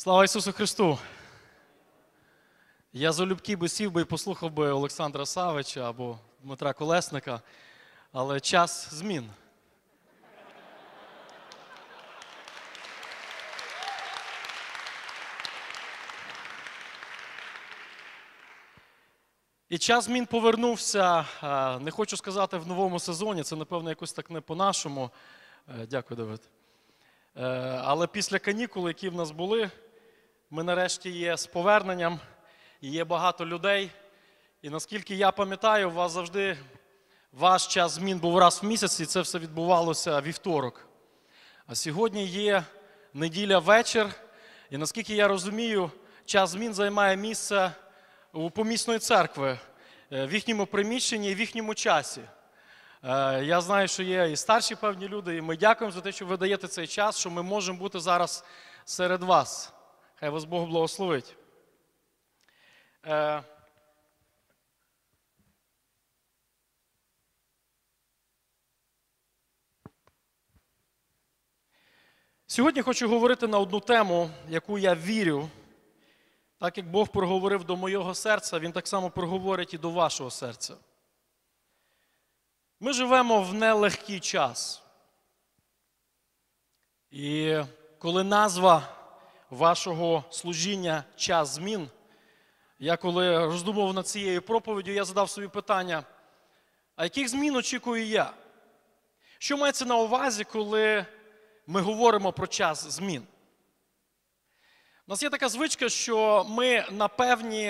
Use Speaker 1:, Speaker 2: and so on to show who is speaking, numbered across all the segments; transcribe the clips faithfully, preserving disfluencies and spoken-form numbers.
Speaker 1: Слава Ісусу Христу! Я залюбки би сів би і послухав би Олександра Савича або Дмитра Колесника, але час змін. І час змін повернувся, не хочу сказати в новому сезоні, це, напевно, якось так не по-нашому. Дякую, Давид. Але після канікул, які в нас були, ми нарешті є з поверненням, і є багато людей. І наскільки я пам'ятаю, у вас завжди ваш час змін був раз в місяць, і це все відбувалося вівторок. А сьогодні є неділя вечір, і наскільки я розумію, час змін займає місце у помісної церкви, в їхньому приміщенні і в їхньому часі. Я знаю, що є і старші певні люди, і ми дякуємо за те, що ви даєте цей час, що ми можемо бути зараз серед вас. Хай вас Бог благословить. Сьогодні хочу говорити на одну тему, яку я вірю. Так як Бог проговорив до моєго серця, Він так само проговорить і до вашого серця. Ми живемо в нелегкий час. І коли назва вашого служіння «Час змін», я коли роздумував над цією проповіддю, я задав собі питання, а яких змін очікую я? Що мається на увазі, коли ми говоримо про час змін? У нас є така звичка, що ми на певні,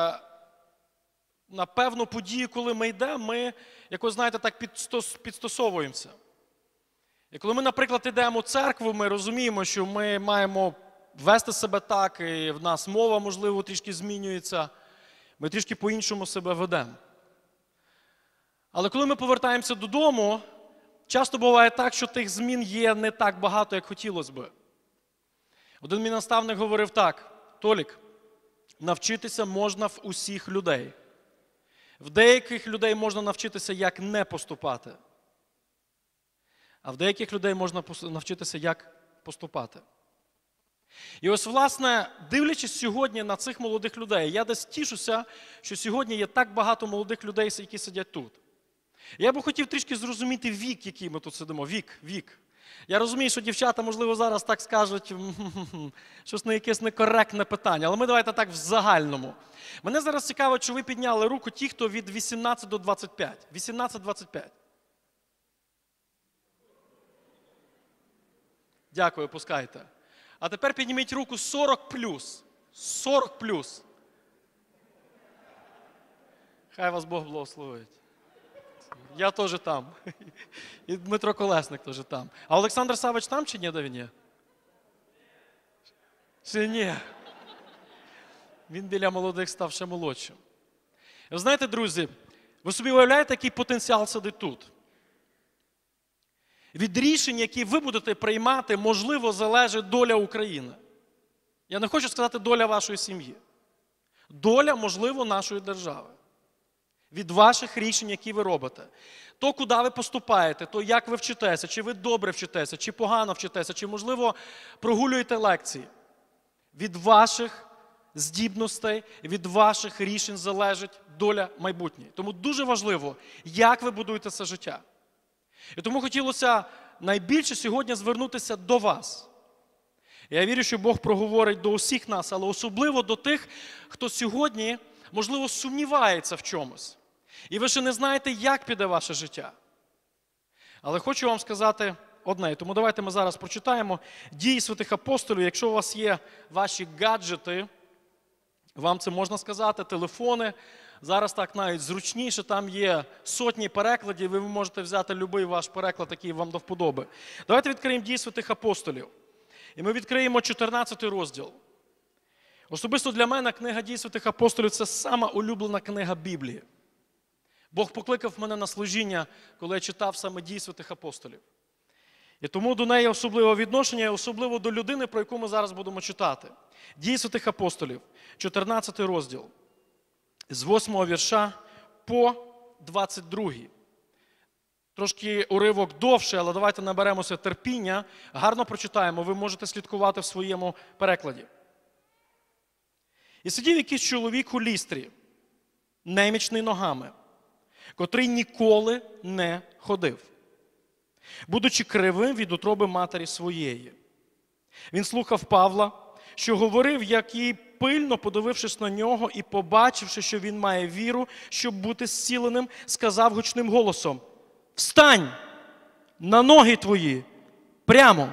Speaker 1: на певну подію, коли ми йдемо, ми, якось, знаєте, так підстосовуємося. І коли ми, наприклад, йдемо у церкву, ми розуміємо, що ми маємо вести себе так, і в нас мова, можливо, трішки змінюється, ми трішки по-іншому себе ведемо. Але коли ми повертаємося додому, часто буває так, що тих змін є не так багато, як хотілося би. Один мій наставник говорив так: Толік, навчитися можна в усіх людей. В деяких людей можна навчитися, як не поступати. А в деяких людей можна навчитися, як поступати. І ось, власне, дивлячись сьогодні на цих молодих людей, я десь тішуся, що сьогодні є так багато молодих людей, які сидять тут. Я би хотів трішки зрозуміти вік, який ми тут сидимо. Вік, вік. Я розумію, що дівчата, можливо, зараз так скажуть, щось на якесь некоректне питання, але ми давайте так в загальному. Мене зараз цікаво, чи ви підняли руку ті, хто від вісімнадцяти до двадцяти п'яти. вісімнадцять двадцять п'ять. Дякую, опускайте. А тепер підніміть руку сорок плюс. сорок плюс. Хай вас Бог благословить. Я теж там. І Дмитро Колесник теж там. А Олександр Савич там чи ні, де він є? Чи ні? Він біля молодих став ще молодшим. І ви знаєте, друзі, ви собі уявляєте, який потенціал сидить тут? Від рішень, які ви будете приймати, можливо, залежить доля України. Я не хочу сказати доля вашої сім'ї. Доля, можливо, нашої держави. Від ваших рішень, які ви робите. То, куди ви поступаєте, то, як ви вчитеся, чи ви добре вчитеся, чи погано вчитеся, чи, можливо, прогулюєте лекції. Від ваших здібностей, від ваших рішень залежить доля майбутньої. Тому дуже важливо, як ви будуєте це життя. І тому хотілося найбільше сьогодні звернутися до вас. Я вірю, що Бог проговорить до усіх нас, але особливо до тих, хто сьогодні, можливо, сумнівається в чомусь. І ви ще не знаєте, як піде ваше життя. Але хочу вам сказати одне. Тому давайте ми зараз прочитаємо Дії святих апостолів. Якщо у вас є ваші гаджети, вам це можна сказати, телефони. Зараз так навіть зручніше, там є сотні перекладів, і ви можете взяти будь-який ваш переклад, який вам до вподоби. Давайте відкриємо Дії святих апостолів. І ми відкриємо чотирнадцятий розділ. Особисто для мене книга Дій святих апостолів – це сама улюблена книга Біблії. Бог покликав мене на служіння, коли я читав саме Дії святих апостолів. І тому до неї особливе відношення, і особливо до людини, про яку ми зараз будемо читати. Дії святих апостолів, чотирнадцятий розділ, з восьмого вірша по двадцять другий. Трошки уривок довше, але давайте наберемося терпіння, гарно прочитаємо, ви можете слідкувати в своєму перекладі. І сидів якийсь чоловік у лістрі, немічний ногами, котрий ніколи не ходив, будучи кривим від утроби матері своєї. Він слухав Павла, що говорив, як і пильно подивившись на нього і побачивши, що він має віру, щоб бути зціленим, сказав гучним голосом: «Встань на ноги твої прямо!»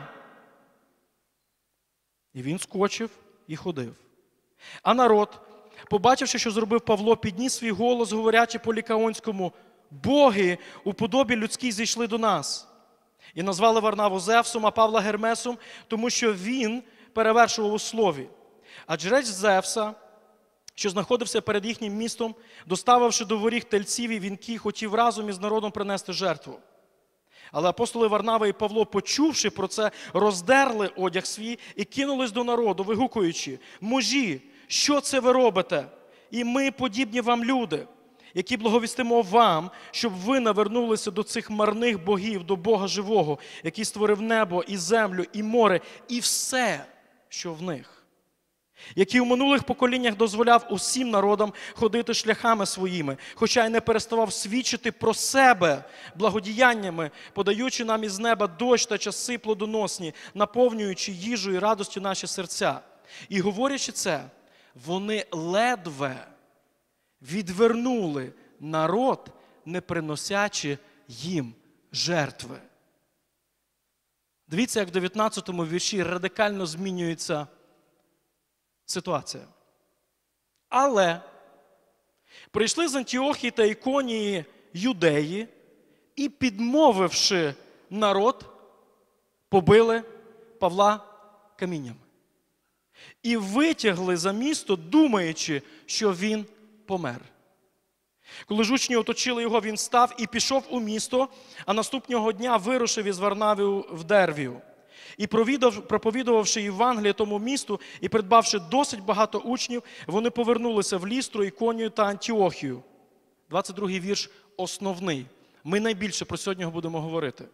Speaker 1: І він скочив і ходив. А народ, побачивши, що зробив Павло, підніс свій голос, говорячи по-лікаонському: «Боги у подобі людській зійшли до нас». І назвали Варнаву Зевсом, а Павла Гермесом, тому що він перевершував у слові. А жрець Зевса, що знаходився перед їхнім містом, доставивши до воріг тельців і вінки, хотів разом із народом принести жертву. Але апостоли Варнава і Павло, почувши про це, роздерли одяг свій і кинулись до народу, вигукуючи: «Мужі, що це ви робите? І ми подібні вам люди, які благовістимо вам, щоб ви навернулися до цих марних богів, до Бога живого, який створив небо і землю, і море, і все, що в них, який у минулих поколіннях дозволяв усім народам ходити шляхами своїми, хоча й не переставав свідчити про себе благодіяннями, подаючи нам із неба дощ та часи плодоносні, наповнюючи їжею і радостю наші серця». І говорячи це, вони ледве відвернули народ, не приносячи їм жертви. Дивіться, як в дев'ятнадцятому вірші радикально змінюється ситуація. Але прийшли з Антіохії та Іконії юдеї і, підмовивши народ, побили Павла каміннями. І витягли за місто, думаючи, що він помер. Коли ж учні оточили його, він став і пішов у місто, а наступного дня вирушив із Варнавою в Дервію. І проповідувавши Євангеліє тому місту і придбавши досить багато учнів, вони повернулися в Лістру, Іконію та Антіохію. двадцять другий вірш основний. Ми найбільше про сьогодні будемо говорити.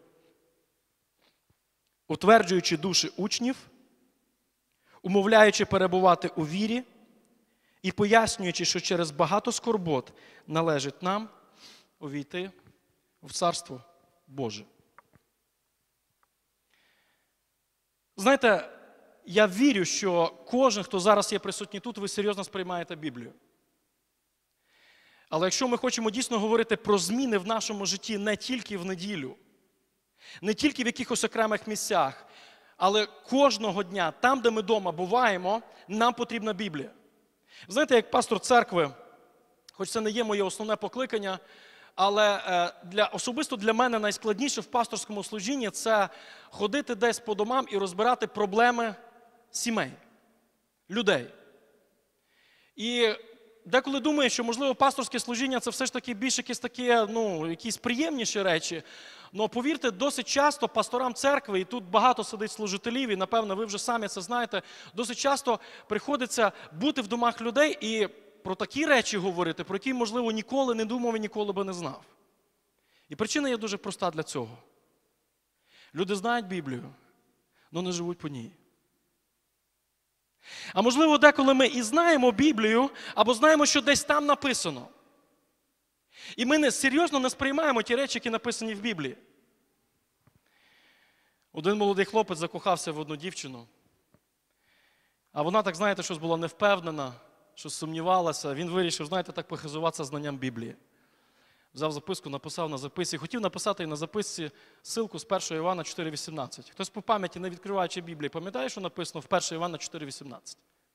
Speaker 1: Утверджуючи душі учнів, умовляючи перебувати у вірі і пояснюючи, що через багато скорбот належить нам увійти в Царство Боже. Знаєте, я вірю, що кожен, хто зараз є присутній тут, ви серйозно сприймаєте Біблію. Але якщо ми хочемо дійсно говорити про зміни в нашому житті не тільки в неділю, не тільки в якихось окремих місцях, але кожного дня, там, де ми вдома буваємо, нам потрібна Біблія. Знаєте, як пастор церкви, хоч це не є моє основне покликання, але для, особисто для мене найскладніше в пасторському служінні – це ходити десь по домам і розбирати проблеми сімей, людей. І деколи думаю, що, можливо, пасторське служіння – це все ж таки більш якісь такі, ну, якісь приємніші речі. Але повірте, досить часто пасторам церкви, і тут багато сидить служителів, і, напевно, ви вже самі це знаєте, досить часто приходиться бути в домах людей і про такі речі говорити, про які, можливо, ніколи не думав і ніколи би не знав. І причина є дуже проста для цього. Люди знають Біблію, але не живуть по ній. А можливо, деколи ми і знаємо Біблію, або знаємо, що десь там написано. І ми не, серйозно не сприймаємо ті речі, які написані в Біблії. Один молодий хлопець закохався в одну дівчину. А вона, так знаєте, щось була невпевнена, щось сумнівалася. Він вирішив, знаєте, так похизуватися знанням Біблії. Взяв записку, написав на записці. Хотів написати і на записці ссылку з першого Івана чотири вісімнадцять. Хтось по пам'яті, не відкриваючи Біблії, пам'ятає, що написано в першого Івана чотири вісімнадцять?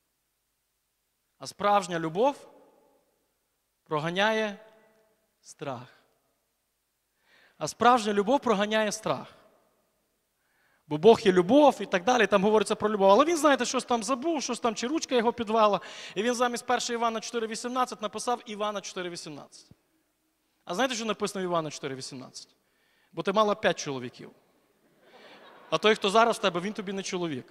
Speaker 1: А справжня любов проганяє страх. А справжня любов проганяє страх. Бо Бог є любов і так далі, там говориться про любов. Але він, знаєте, щось там забув, щось там, чи ручка його підвела. І він замість першого Івана чотири вісімнадцять написав Івана чотири вісімнадцять. А знаєте, що написано в Івана чотири вісімнадцять? Бо ти мала п'ять чоловіків. А той, хто зараз в тебе, він тобі не чоловік.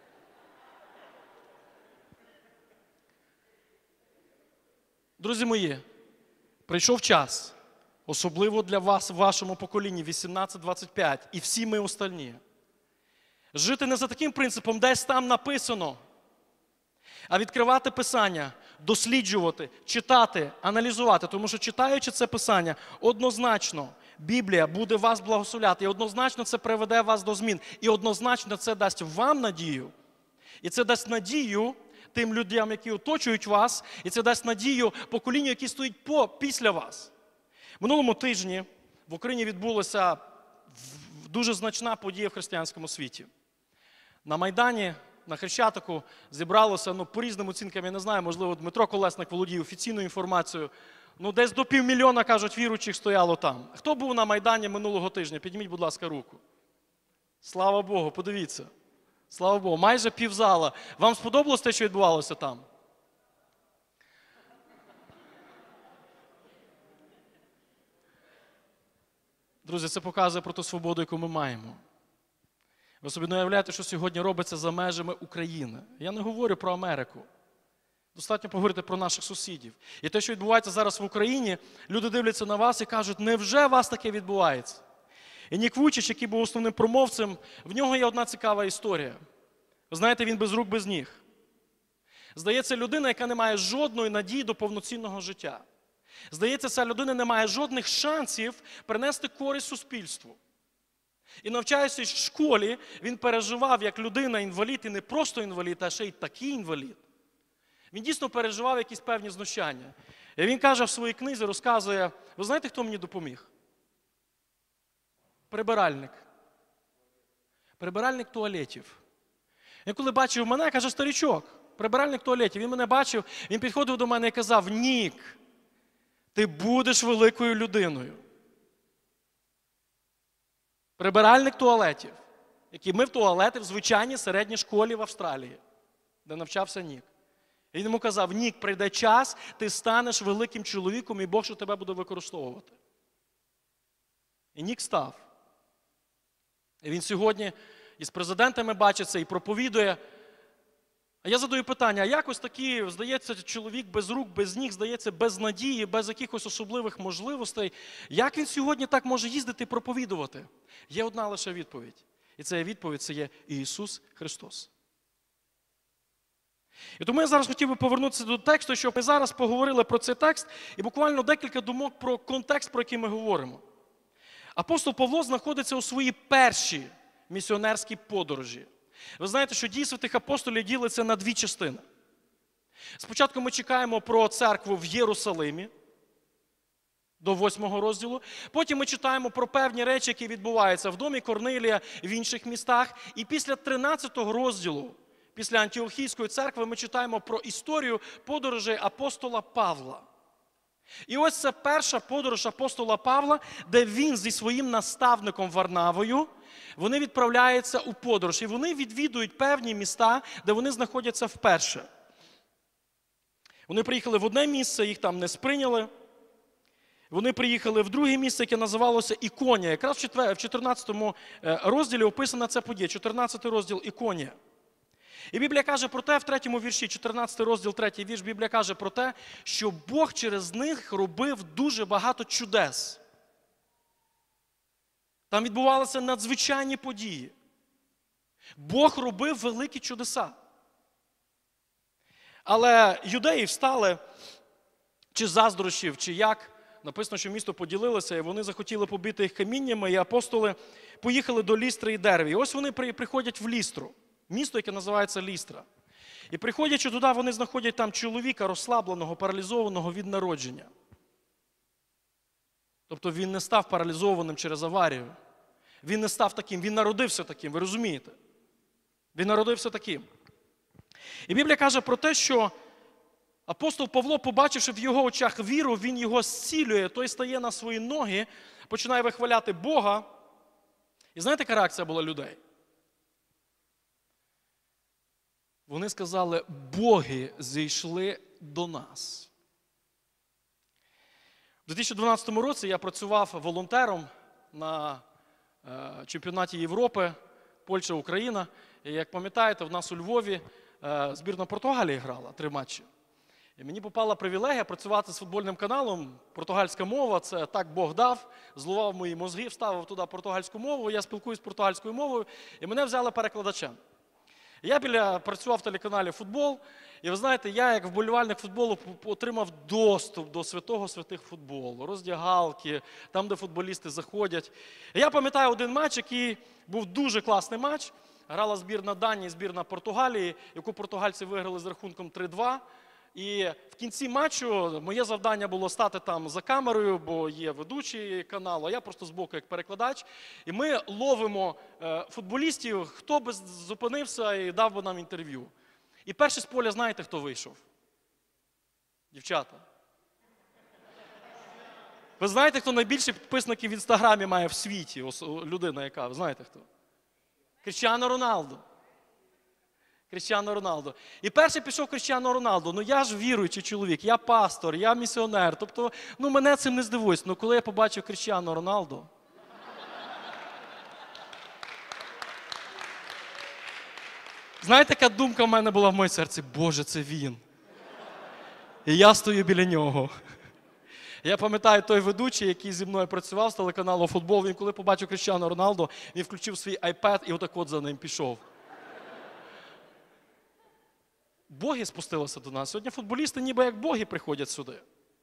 Speaker 1: Друзі мої, прийшов час, особливо для вас в вашому поколінні, вісімнадцять двадцять п'ять, і всі ми остальні. Жити не за таким принципом, десь там написано, а відкривати Писання, досліджувати, читати, аналізувати. Тому що, читаючи це Писання, однозначно Біблія буде вас благословляти. І однозначно це приведе вас до змін. І однозначно це дасть вам надію. І це дасть надію тим людям, які оточують вас. І це дасть надію поколінню, які стоїть по, після вас. Минулому тижні в Україні відбулася дуже значна подія в християнському світі. На Майдані, на Хрещатику зібралося, ну, по різним оцінкам, я не знаю, можливо, Дмитро Колесник володіє офіційною інформацією, ну, десь до півмільйона, кажуть, віруючих стояло там. Хто був на Майдані минулого тижня? Підніміть, будь ласка, руку. Слава Богу, подивіться. Слава Богу, майже півзала. Вам сподобалось те, що відбувалося там? Друзі, це показує про ту свободу, яку ми маємо. Ви собі не уявляєте, що сьогодні робиться за межами України. Я не говорю про Америку. Достатньо поговорити про наших сусідів. І те, що відбувається зараз в Україні, люди дивляться на вас і кажуть, невже у вас таке відбувається? І Нік Вуйчич, який був основним промовцем, в нього є одна цікава історія. Ви знаєте, він без рук, без ніг. Здається, людина, яка не має жодної надії до повноцінного життя. Здається, ця людина не має жодних шансів принести користь суспільству. І навчаючись в школі, він переживав, як людина-інвалід, і не просто інвалід, а ще й такий інвалід. Він дійсно переживав якісь певні знущання. І він каже в своїй книзі, розказує, ви знаєте, хто мені допоміг? Прибиральник. Прибиральник туалетів. Він коли бачив мене, каже, старичок, прибиральник туалетів. Він мене бачив, він підходив до мене і казав, Нік, ти будеш великою людиною. Прибиральник туалетів, який мив туалети в звичайній середній школі в Австралії, де навчався Нік. І він йому казав, Нік, прийде час, ти станеш великим чоловіком, і Бог, що тебе буде використовувати. І Нік став. І він сьогодні із президентами бачиться і проповідує. А я задаю питання, а як ось такий, здається, чоловік без рук, без ніг, здається, без надії, без якихось особливих можливостей, як він сьогодні так може їздити і проповідувати? Є одна лише відповідь. І ця відповідь – це є Ісус Христос. І тому я зараз хотів би повернутися до тексту, щоб ми зараз поговорили про цей текст і буквально декілька думок про контекст, про який ми говоримо. Апостол Павло знаходиться у своїй першій місіонерській подорожі. Ви знаєте, що дії святих апостолів ділиться на дві частини. Спочатку ми чекаємо про церкву в Єрусалимі, до восьмого розділу. Потім ми читаємо про певні речі, які відбуваються в домі Корнилія, в інших містах. І після тринадцятого розділу, після Антіохійської церкви, ми читаємо про історію подорожей апостола Павла. І ось це перша подорож апостола Павла, де він зі своїм наставником Варнавою, вони відправляються у подорож. І вони відвідують певні міста, де вони знаходяться вперше. Вони приїхали в одне місце, їх там не сприйняли. Вони приїхали в друге місце, яке називалося Іконія. Якраз в чотирнадцятому розділі описана ця подія. чотирнадцятий розділ Іконія. І Біблія каже про те, в третьому вірші, чотирнадцятий розділ, третій вірш, Біблія каже про те, що Бог через них робив дуже багато чудес. Там відбувалися надзвичайні події. Бог робив великі чудеса. Але юдеї встали, чи з заздрощів, чи як. Написано, що місто поділилося, і вони захотіли побити їх каміннями, і апостоли поїхали до Лістри і Дерві. І ось вони приходять в Лістру, місто, яке називається Лістра. І приходячи туди, вони знаходять там чоловіка розслабленого, паралізованого від народження. Тобто він не став паралізованим через аварію. Він не став таким, він народився таким, ви розумієте? Він народився таким. І Біблія каже про те, що апостол Павло, побачивши в його очах віру, він його зцілює, той стає на свої ноги, починає вихваляти Бога. І знаєте, яка реакція була людей? Вони сказали, боги зійшли до нас. У дві тисячі дванадцятому році я працював волонтером на е, чемпіонаті Європи, Польща-Україна. І як пам'ятаєте, в нас у Львові е, збірна Португалії грала три матчі. І мені попала привілегія працювати з футбольним каналом. Португальська мова, це так Бог дав, злував мої мозги, вставив туди португальську мову, я спілкуюсь португальською мовою, і мене взяли перекладачем. Я біля, працював в телеканалі «Футбол», і ви знаєте, я як вболівальник футболу отримав доступ до святого святих футболу, роздягалки, там, де футболісти заходять. І я пам'ятаю один матч, який був дуже класний матч. Грала збірна Данії, збірна Португалії, яку португальці виграли з рахунком три-два. І в кінці матчу моє завдання було стати там за камерою, бо є ведучий каналу, а я просто збоку як перекладач. І ми ловимо е, футболістів, хто би зупинився і дав би нам інтерв'ю. І перший з поля, знаєте, хто вийшов? Дівчата. Ви знаєте, хто найбільше підписників в Інстаграмі має в світі? Людина яка, ви знаєте хто? Кріштіану Роналду. Кріштіану Роналду. І перший пішов Кріштіану Роналду. Ну я ж віруючий чоловік, я пастор, я місіонер. Тобто, ну мене цим не здивується. Ну коли я побачив Кріштіану Роналду, знаєте, яка думка в мене була в моєму серці? Боже, це він. І я стою біля нього. Я пам'ятаю той ведучий, який зі мною працював з телеканалу «Футбол», він коли побачив Кріштіану Роналду, він включив свій айпед і отак от за ним пішов. Боги спустилися до нас. Сьогодні футболісти ніби як боги приходять сюди.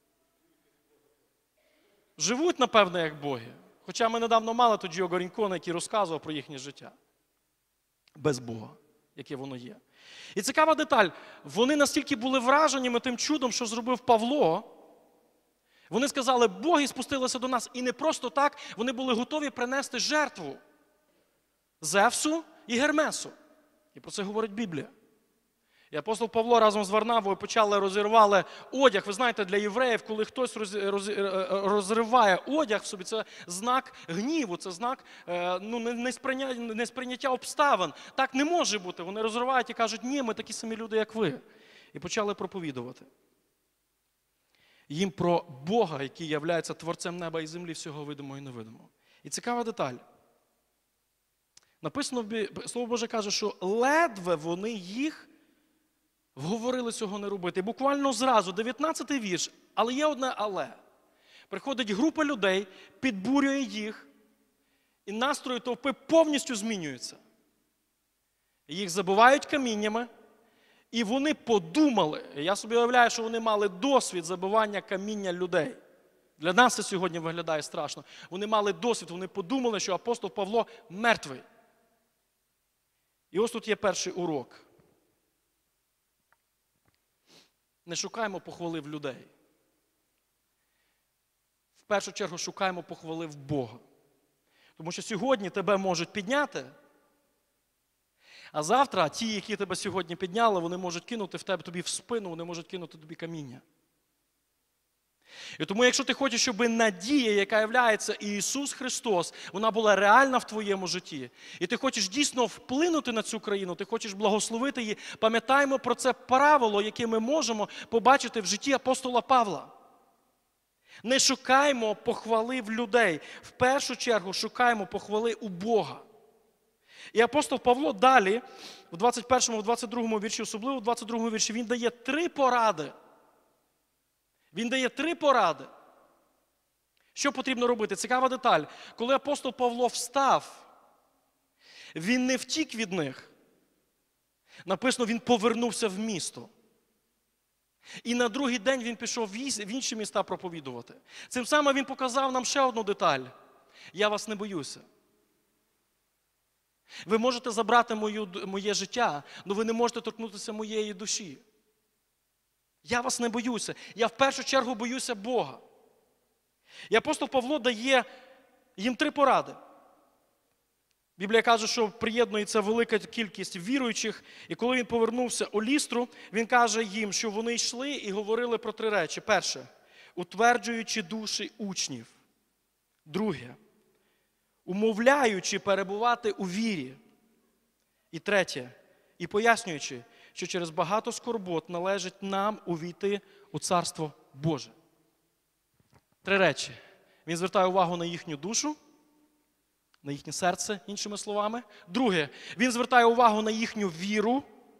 Speaker 1: Живуть, напевно, як боги. Хоча ми недавно мали тут Джіо Горінькона, який розказував про їхнє життя. Без Бога, яке воно є. І цікава деталь. Вони настільки були вражені тим чудом, що зробив Павло. Вони сказали, боги спустилися до нас. І не просто так, вони були готові принести жертву Зевсу і Гермесу. І про це говорить Біблія. І апостол Павло разом з Варнавою почали розірвали одяг. Ви знаєте, для євреїв, коли хтось роз, роз, розриває одяг в собі, це знак гніву, це знак ну, несприйняття, несприйняття обставин. Так не може бути. Вони розривають і кажуть, ні, ми такі самі люди, як ви. І почали проповідувати їм про Бога, який являється творцем неба і землі, всього видимого і невидимого. І цікава деталь. Написано, Слово Боже каже, що ледве вони їх вговорили цього не робити. І буквально зразу, дев'ятнадцятий вірш, але є одне але. Приходить група людей, підбурює їх, і настрої товпи повністю змінюються. Їх забивають каміннями, і вони подумали, я собі уявляю, що вони мали досвід забивання каміння людей. Для нас це сьогодні виглядає страшно. Вони мали досвід, вони подумали, що апостол Павло мертвий. І ось тут є перший урок. Не шукаємо похвали в людей. В першу чергу шукаємо похвали в Бога. Тому що сьогодні тебе можуть підняти, а завтра ті, які тебе сьогодні підняли, вони можуть кинути в тебе тобі в спину, вони можуть кинути тобі каміння. І тому, якщо ти хочеш, щоб надія, яка являється Ісус Христос, вона була реальна в твоєму житті, і ти хочеш дійсно вплинути на цю країну, ти хочеш благословити її, пам'ятаємо про це правило, яке ми можемо побачити в житті апостола Павла. Не шукаємо похвали в людей. В першу чергу шукаємо похвали у Бога. І апостол Павло далі, в двадцять першому, в двадцять другому вірші, особливо в двадцять другому вірші, він дає три поради. Він дає три поради. Що потрібно робити? Цікава деталь. Коли апостол Павло встав, він не втік від них. Написано, він повернувся в місто. І на другий день він пішов в інші міста проповідувати. Цим самим він показав нам ще одну деталь. Я вас не боюся. Ви можете забрати мою, моє життя, але ви не можете торкнутися моєї душі. Я вас не боюся. Я в першу чергу боюся Бога. І апостол Павло дає їм три поради. Біблія каже, що приєднується велика кількість віруючих, і коли він повернувся у Лістру, він каже їм, що вони йшли і говорили про три речі. Перше, утверджуючи душі учнів. Друге, умовляючи перебувати у вірі. І третє, і пояснюючи, що через багато скорбот належить нам увійти у Царство Боже. Три речі. Він звертає увагу на їхню душу, на їхнє серце, іншими словами. Друге, він звертає увагу на їхню віру.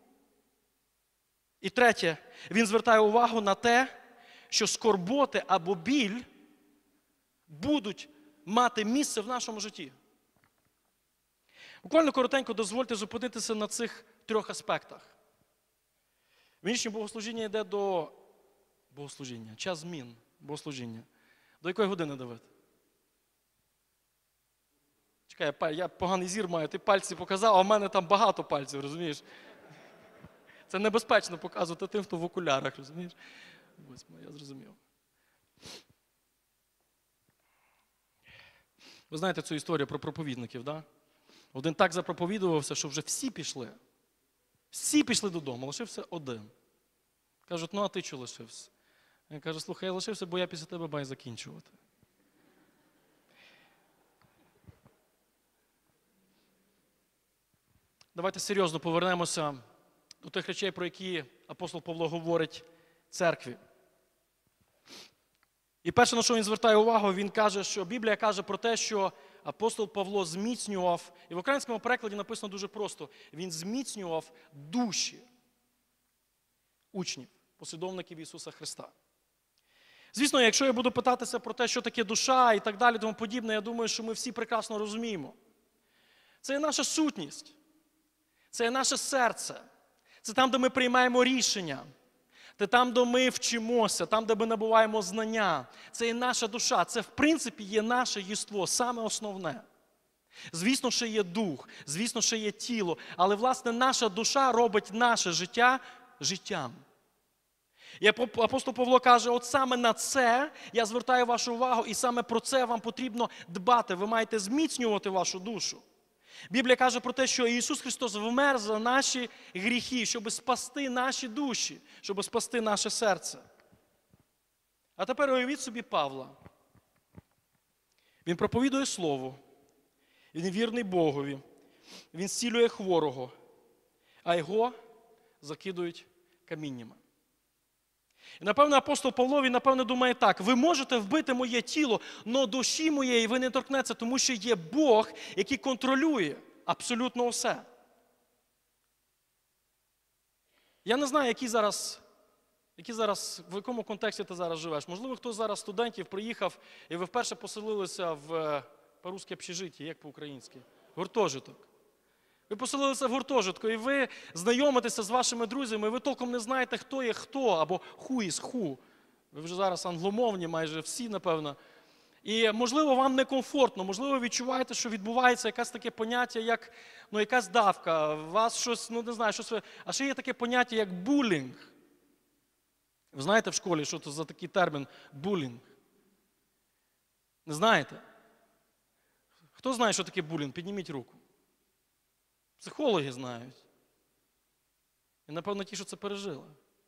Speaker 1: І третє, він звертає увагу на те, що скорботи або біль будуть мати місце в нашому житті. Буквально коротенько дозвольте зупинитися на цих трьох аспектах. Вінішнє богослужіння йде до богослужіння, час змін богослужіння. До якої години, Давид? Чекай, я поганий зір маю, ти пальці показав, а в мене там багато пальців, розумієш? Це небезпечно показувати тим, хто в окулярах, розумієш? Восьма, я зрозумів. Ви знаєте цю історію про проповідників, да? Один так запроповідувався, що вже всі пішли. Всі пішли додому, лишився один. Кажуть, ну а ти чого лишився? Він каже, слухай, я лишився, бо я після тебе маю закінчувати. Давайте серйозно повернемося до тих речей, про які апостол Павло говорить церкві. І перше, на що він звертає увагу, він каже, що Біблія каже про те, що апостол Павло зміцнював, і в українському перекладі написано дуже просто, він зміцнював душі учнів, послідовників Ісуса Христа. Звісно, якщо я буду питатися про те, що таке душа і так далі, тому подібне, я думаю, що ми всі прекрасно розуміємо. Це є наша сутність, це є наше серце, це там, де ми приймаємо рішення, це там, де ми вчимося, там, де ми набуваємо знання. Це є наша душа, це в принципі є наше єство, саме основне. Звісно, ще є дух, звісно, ще є тіло, але, власне, наша душа робить наше життя життям. І апостол Павло каже, от саме на це я звертаю вашу увагу, і саме про це вам потрібно дбати. Ви маєте зміцнювати вашу душу. Біблія каже про те, що Ісус Христос вмер за наші гріхи, щоб спасти наші душі, щоб спасти наше серце. А тепер уявіть собі Павла. Він проповідує Слово, він вірний Богові, він зцілює хворого, а його закидують каміннями. І, напевно, апостол Павло, він, напевно, думає так, ви можете вбити моє тіло, но душі моєї ви не торкнеться, тому що є Бог, який контролює абсолютно все. Я не знаю, які зараз, які зараз, в якому контексті ти зараз живеш. Можливо, хтось зараз студентів приїхав, і ви вперше поселилися в по-русски общежитті, як по-українськи, гуртожиток. Ви поселилися в гуртожитку, і ви знайомитеся з вашими друзями, і ви толком не знаєте, хто є хто, або who is who. Ви вже зараз англомовні, майже всі, напевно. І, можливо, вам некомфортно, можливо, ви відчуваєте, що відбувається якесь таке поняття, як, ну, якась давка, вас щось, ну, не знаю, щось... А ще є таке поняття, як булінг. Ви знаєте в школі, що це за такий термін булінг? Не знаєте? Хто знає, що таке булінг? Підніміть руку. Психологи знають. І, напевно, ті, що це пережили.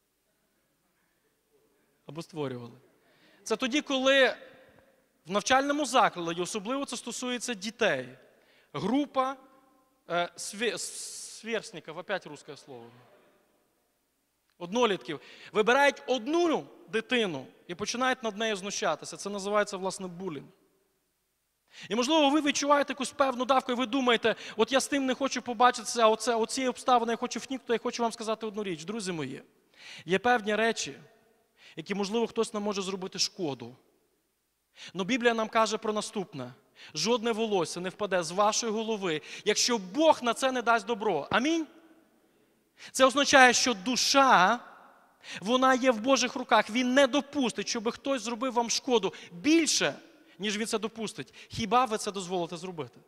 Speaker 1: Або створювали. Це тоді, коли в навчальному закладі, особливо це стосується дітей, група е, свє, сверстників, опять русське слово, однолітків, вибирають одну дитину і починають над нею знущатися. Це називається, власне, булінг. І, можливо, ви відчуваєте якусь певну давку, і ви думаєте, от я з тим не хочу побачитися, а оце, оці обставини я хочу вникнути, я хочу вам сказати одну річ. Друзі мої, є певні речі, які, можливо, хтось нам може зробити шкоду. Но Біблія нам каже про наступне. Жодне волосся не впаде з вашої голови, якщо Бог на це не дасть добро. Амінь? Це означає, що душа, вона є в Божих руках. Він не допустить, щоб хтось зробив вам шкоду більше, ніж він це допустить. Хіба ви це дозволите зробити?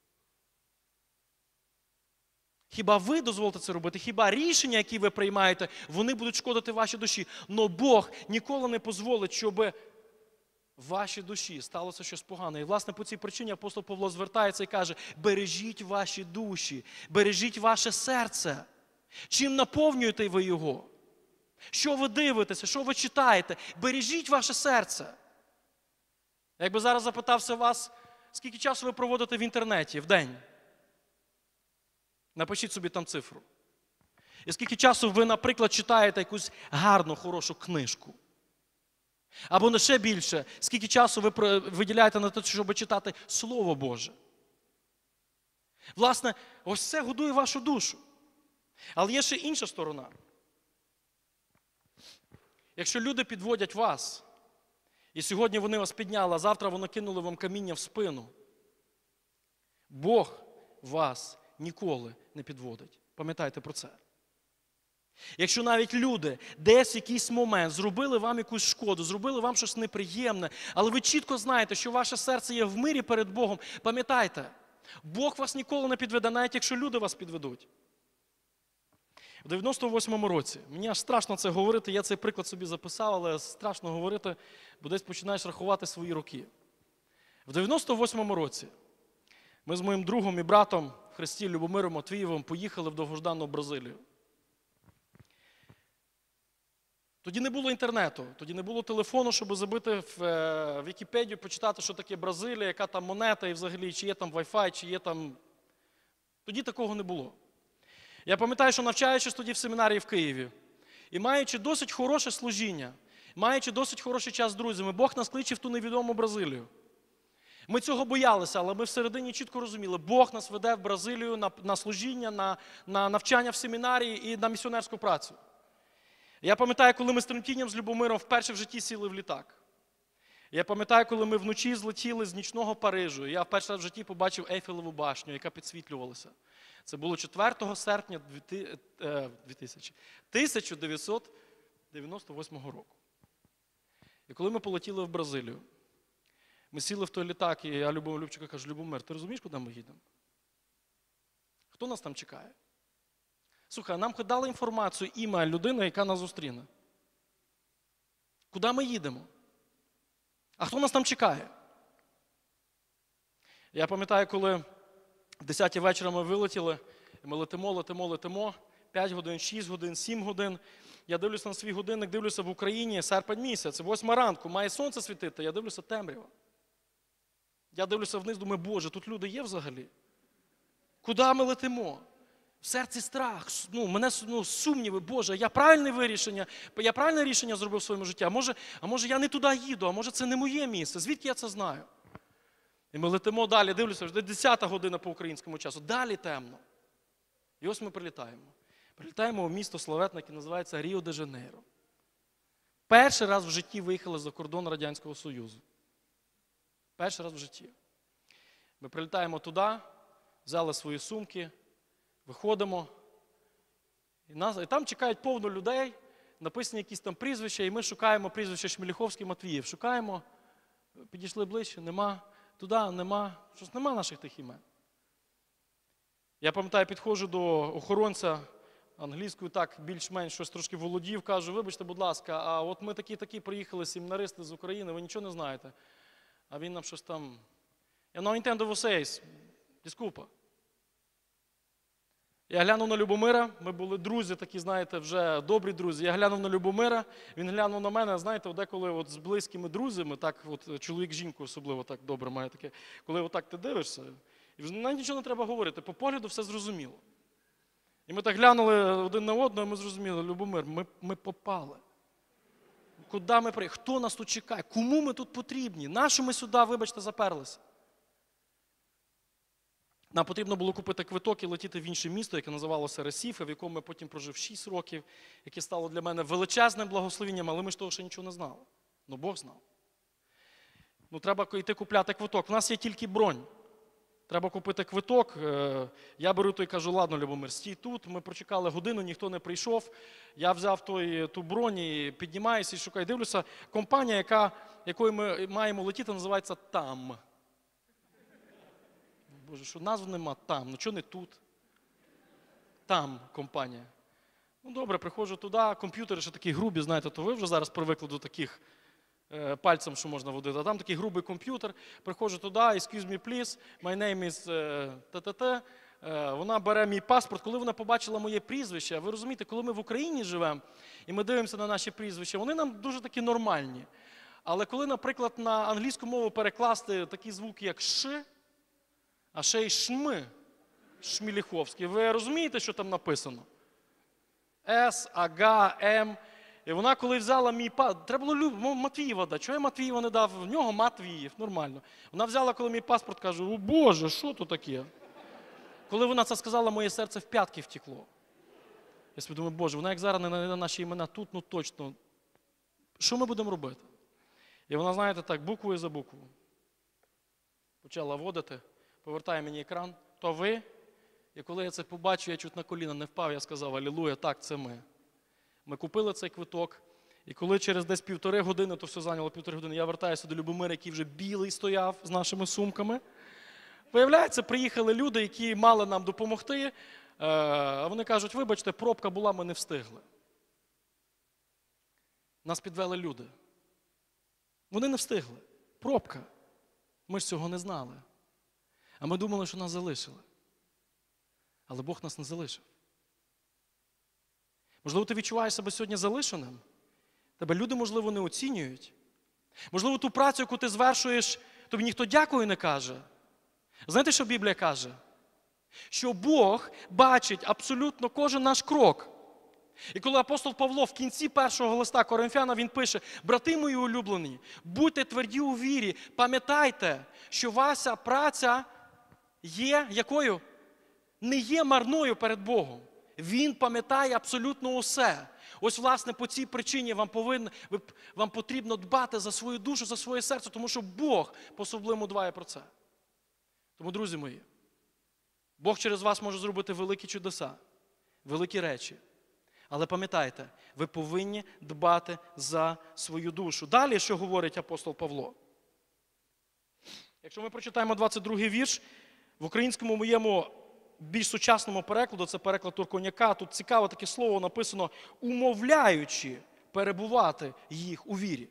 Speaker 1: Хіба ви дозволите це робити? Хіба рішення, які ви приймаєте, вони будуть шкодити вашій душі? Но Бог ніколи не дозволить, щоб в вашій душі сталося щось погане. І, власне, по цій причині апостол Павло звертається і каже, бережіть ваші душі, бережіть ваше серце. Чим наповнюєте ви його? Що ви дивитеся, що ви читаєте? Бережіть ваше серце. Якби зараз запитався вас, скільки часу ви проводите в інтернеті в день? Напишіть собі там цифру. І скільки часу ви, наприклад, читаєте якусь гарну, хорошу книжку? Або не ще більше, скільки часу ви виділяєте на те, щоб читати Слово Боже? Власне, ось це годує вашу душу. Але є ще інша сторона. Якщо люди підводять вас, і сьогодні вони вас підняли, а завтра вони кинули вам каміння в спину, Бог вас ніколи не підводить. Пам'ятайте про це. Якщо навіть люди десь в якийсь момент зробили вам якусь шкоду, зробили вам щось неприємне, але ви чітко знаєте, що ваше серце є в мирі перед Богом, пам'ятайте, Бог вас ніколи не підведе, навіть якщо люди вас підведуть. В дев'яносто восьмому році, мені аж страшно це говорити, я цей приклад собі записав, але страшно говорити, бо десь починаєш рахувати свої роки. В дев'яносто восьмому році ми з моїм другом і братом в Христі Любомиром Матвієвим поїхали в довгождану Бразилію. Тоді не було інтернету, тоді не було телефону, щоб забити в е, Вікіпедію, почитати, що таке Бразилія, яка там монета і взагалі, чи є там Wi-Fi, чи є там... Тоді такого не було. Я пам'ятаю, що навчаючись тоді в семінарії в Києві, і маючи досить хороше служіння, маючи досить хороший час з друзями, Бог нас кличе в ту невідому Бразилію. Ми цього боялися, але ми всередині чітко розуміли, Бог нас веде в Бразилію на, на служіння, на, на навчання в семінарії і на місіонерську працю. Я пам'ятаю, коли ми з Тремтінням, з Любомиром вперше в житті сіли в літак. Я пам'ятаю, коли ми вночі злетіли з нічного Парижу. Я вперше в житті побачив Ейфелеву башню, яка підсвітлювалася. Це було четвертого серпня тисяча дев'ятсот дев'яносто восьмого року. І коли ми полетіли в Бразилію, ми сіли в той літак, і я Любому Любчика кажу: Любомир, ти розумієш, куди ми їдемо? Хто нас там чекає? Слухай, нам дали інформацію, ім'я людини, яка нас зустріне. Куди ми їдемо? А хто нас там чекає? Я пам'ятаю, коли в десятій вечора ми вилетіли, і ми летимо, летимо, летимо, п'ять годин, шість годин, сім годин. Я дивлюся на свій годинник, дивлюся в Україні, серпень місяць, восьма ранку, має сонце світити, я дивлюся темрява. Я дивлюся вниз, думаю, Боже, тут люди є взагалі? Куди ми летимо? В серці страх, ну, мене ну, сумніви, Боже, я правильне вирішення, я правильне рішення зробив в своєму житті, а може, а може я не туди їду, а може це не моє місце, звідки я це знаю? І ми летимо далі, дивлюся, вже десята година по українському часу, далі темно. І ось ми прилітаємо. Прилітаємо в місто славетне, яке називається Ріо-де-Жанейро. Перший раз в житті виїхали за кордон Радянського Союзу. Перший раз в житті. Ми прилітаємо туди, взяли свої сумки, виходимо, і, нас, і там чекають повно людей, написані якісь там прізвища, і ми шукаємо прізвище Шмеліховський, Матвіїв. Шукаємо, підійшли ближче, нема, туди, нема, щось нема наших тих імен. Я пам'ятаю, підходжу до охоронця, англійською так більш-менш щось трошки володів, кажу: вибачте, будь ласка, а от ми такі-такі приїхали, семінаристи з України, ви нічого не знаєте. А він нам щось там... Я não entendo vocês. Desculpa. Я глянув на Любомира, ми були друзі такі, знаєте, вже добрі друзі. Я глянув на Любомира, він глянув на мене, знаєте, деколи от з близькими друзями, так от чоловік-жінку особливо так добре має таке, коли отак ти дивишся, і навіть нічого не треба говорити, по погляду все зрозуміло. І ми так глянули один на одного, і ми зрозуміли: Любомир, ми, ми попали. Куди ми приїхали? Хто нас тут чекає? Кому ми тут потрібні? Нащо ми сюди, вибачте, заперлися? Нам потрібно було купити квиток і летіти в інше місто, яке називалося Ресіфе, в якому я потім прожив шість років, яке стало для мене величезним благословенням, але ми ж того ще нічого не знали. Ну, Бог знав. Ну, треба йти купляти квиток. У нас є тільки бронь. Треба купити квиток. Я беру той і кажу: ладно, Любомир, стій тут. Ми прочекали годину, ніхто не прийшов. Я взяв той, ту бронь і піднімаюся і шукаю. Дивлюся, компанія, яка, якою ми маємо летіти, називається «Там». Боже, що назв нема «Там», ну чого не тут? «Там» компанія. Ну добре, приходжу туди, комп'ютери ще такі грубі, знаєте, то ви вже зараз привикли до таких е, пальцем, що можна водити. А там такий грубий комп'ютер, приходжу туди, excuse me please, my name is е, т-т-т. Е, вона бере мій паспорт. Коли вона побачила моє прізвище, ви розумієте, коли ми в Україні живемо і ми дивимося на наші прізвища, вони нам дуже такі нормальні. Але коли, наприклад, на англійську мову перекласти такі звуки, як «ш», а ще й «шм», Шміліховський. Ви розумієте, що там написано? С, Ага, М. І вона, коли взяла мій паспорт, треба було Люб... Матвієва дати. Чого я Матвієва не дав? В нього Матвіїв, нормально. Вона взяла, коли мій паспорт, каже: о Боже, що тут таке? Коли вона це сказала, моє серце в п'ятки втекло. Я собі думаю: Боже, вона як зараз не знайде наші імена тут, ну точно. Що ми будемо робити? І вона, знаєте, так, буквою за буквою почала вводити. Повертає мені екран, то ви? І коли я це побачив, я чуть на коліна не впав, я сказав: алілуя, так, це ми. Ми купили цей квиток, і коли через десь півтори години, то все зайняло півтори години, я вертаюся до Любомира, який вже білий стояв з нашими сумками. Виявляється, приїхали люди, які мали нам допомогти, а вони кажуть: вибачте, пробка була, ми не встигли. Нас підвели люди. Вони не встигли. Пробка. Ми ж цього не знали. А ми думали, що нас залишили. Але Бог нас не залишив. Можливо, ти відчуваєш себе сьогодні залишеним? Тебе люди, можливо, не оцінюють. Можливо, ту працю, яку ти звершуєш, тобі ніхто дякую не каже. Знаєте, що Біблія каже? Що Бог бачить абсолютно кожен наш крок. І коли апостол Павло в кінці першого листа Коринфянам, він пише: брати мої улюблені, будьте тверді у вірі, пам'ятайте, що ваша праця є якою? Не є марною перед Богом. Він пам'ятає абсолютно усе. Ось, власне, по цій причині вам, повинно, вам потрібно дбати за свою душу, за своє серце, тому що Бог по-особливому дбає про це. Тому, друзі мої, Бог через вас може зробити великі чудеса, великі речі. Але пам'ятайте, ви повинні дбати за свою душу. Далі, що говорить апостол Павло? Якщо ми прочитаємо двадцять другий вірш, в українському моєму більш сучасному перекладу, це переклад Турконяка, тут цікаве таке слово написано: умовляючи перебувати їх у вірі.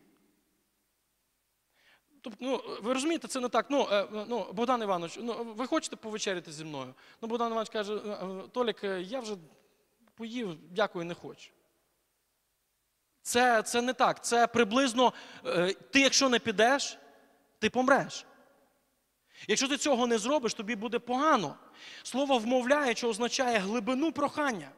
Speaker 1: Тобто, ну, ви розумієте, це не так. Ну, е, ну Богдан Іванович, ну, ви хочете повечеряти зі мною? Ну, Богдан Іванович каже: Толік, я вже поїв, дякую, не хочу. Це, це не так. Це приблизно, е, ти якщо не підеш, ти помреш. Якщо ти цього не зробиш, тобі буде погано. Слово «вмовляючи» означає глибину прохання.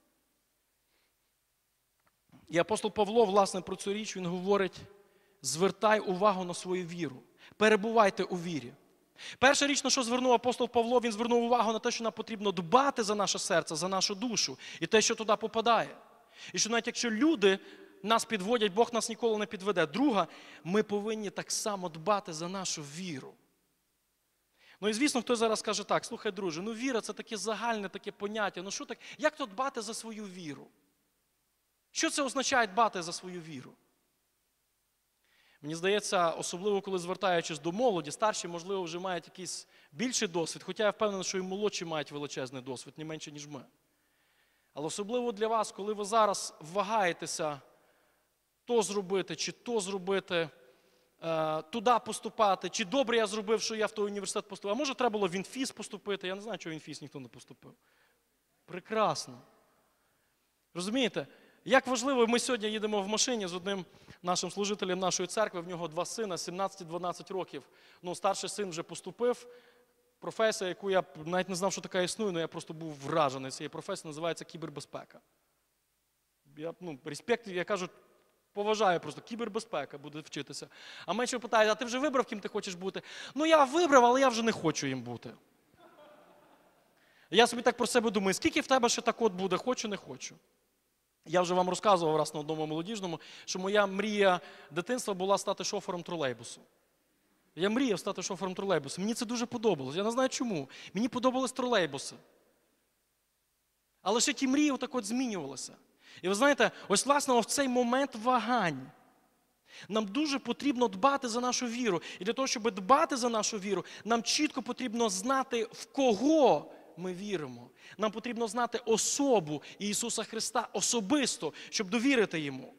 Speaker 1: І апостол Павло, власне, про цю річ, він говорить: звертай увагу на свою віру. Перебувайте у вірі. Перша річ, на що звернув апостол Павло, він звернув увагу на те, що нам потрібно дбати за наше серце, за нашу душу і те, що туди попадає. І що навіть якщо люди нас підводять, Бог нас ніколи не підведе. Друга, ми повинні так само дбати за нашу віру. Ну і звісно, хтось зараз каже так: слухай, друже, ну віра – це таке загальне таке поняття. Ну що так, як то дбати за свою віру? Що це означає дбати за свою віру? Мені здається, особливо коли звертаючись до молоді, старші, можливо, вже мають якийсь більший досвід, хоча я впевнений, що і молодші мають величезний досвід, не менше, ніж ми. Але особливо для вас, коли ви зараз вагаєтеся то зробити, чи то зробити, е, туди поступати, чи добре я зробив, що я в той університет поступив, а може треба було в інфіз поступити, я не знаю, чого в інфіз ніхто не поступив. Прекрасно. Розумієте? Як важливо, ми сьогодні їдемо в машині з одним нашим служителем нашої церкви, в нього два сина, сімнадцять-дванадцять років. Ну, старший син вже поступив. Професія, яку я навіть не знав, що така існує, але я просто був вражений цією професією, називається кібербезпека. Я, ну, респект, я кажу, поважаю просто, кібербезпека буде вчитися. А менше питають: а ти вже вибрав, ким ти хочеш бути? Ну, я вибрав, але я вже не хочу їм бути. Я собі так про себе думаю: скільки в тебе ще так от буде, хочу, не хочу. Я вже вам розказував раз на одному молодіжному, що моя мрія дитинства була стати шофером тролейбусу. Я мріяв стати шофером тролейбусу. Мені це дуже подобалось. Я не знаю чому. Мені подобались тролейбуси. Але ще ті мрії отак от змінювалися. І ви знаєте, ось власне в цей момент вагань нам дуже потрібно дбати за нашу віру. І для того, щоб дбати за нашу віру, нам чітко потрібно знати, в кого ми віримо. Нам потрібно знати особу Ісуса Христа особисто, щоб довірити Йому.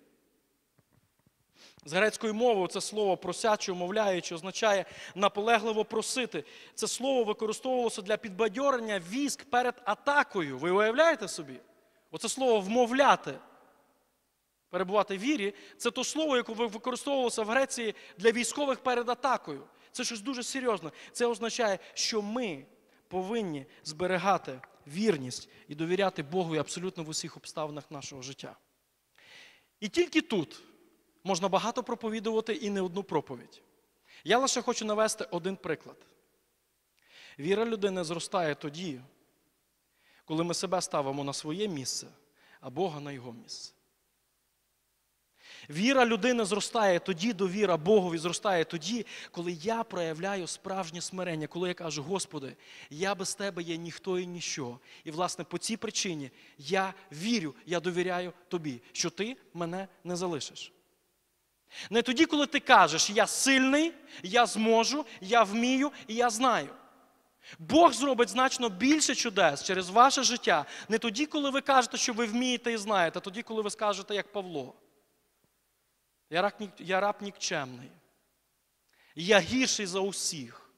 Speaker 1: З грецькою мовою це слово «просячи», «умовляючи» означає наполегливо просити. Це слово використовувалося для підбадьорення військ перед атакою. Ви уявляєте собі? Оце слово «вмовляти», перебувати в вірі, це то слово, яке використовувалося в Греції для військових перед атакою. Це щось дуже серйозне. Це означає, що ми повинні зберігати вірність і довіряти Богу абсолютно в усіх обставинах нашого життя. І тільки тут можна багато проповідувати і не одну проповідь. Я лише хочу навести один приклад. Віра людини зростає тоді, коли ми себе ставимо на своє місце, а Бога на Його місце. Віра людини зростає тоді, довіра Богові зростає тоді, коли я проявляю справжнє смирення, коли я кажу: Господи, я без Тебе є ніхто і ніщо. І, власне, по цій причині я вірю, я довіряю Тобі, що Ти мене не залишиш. Не тоді, коли ти кажеш: я сильний, я зможу, я вмію і я знаю. Бог зробить значно більше чудес через ваше життя не тоді, коли ви кажете, що ви вмієте і знаєте, а тоді, коли ви скажете, як Павло: Я раб, я раб нікчемний. Я гірший за усіх.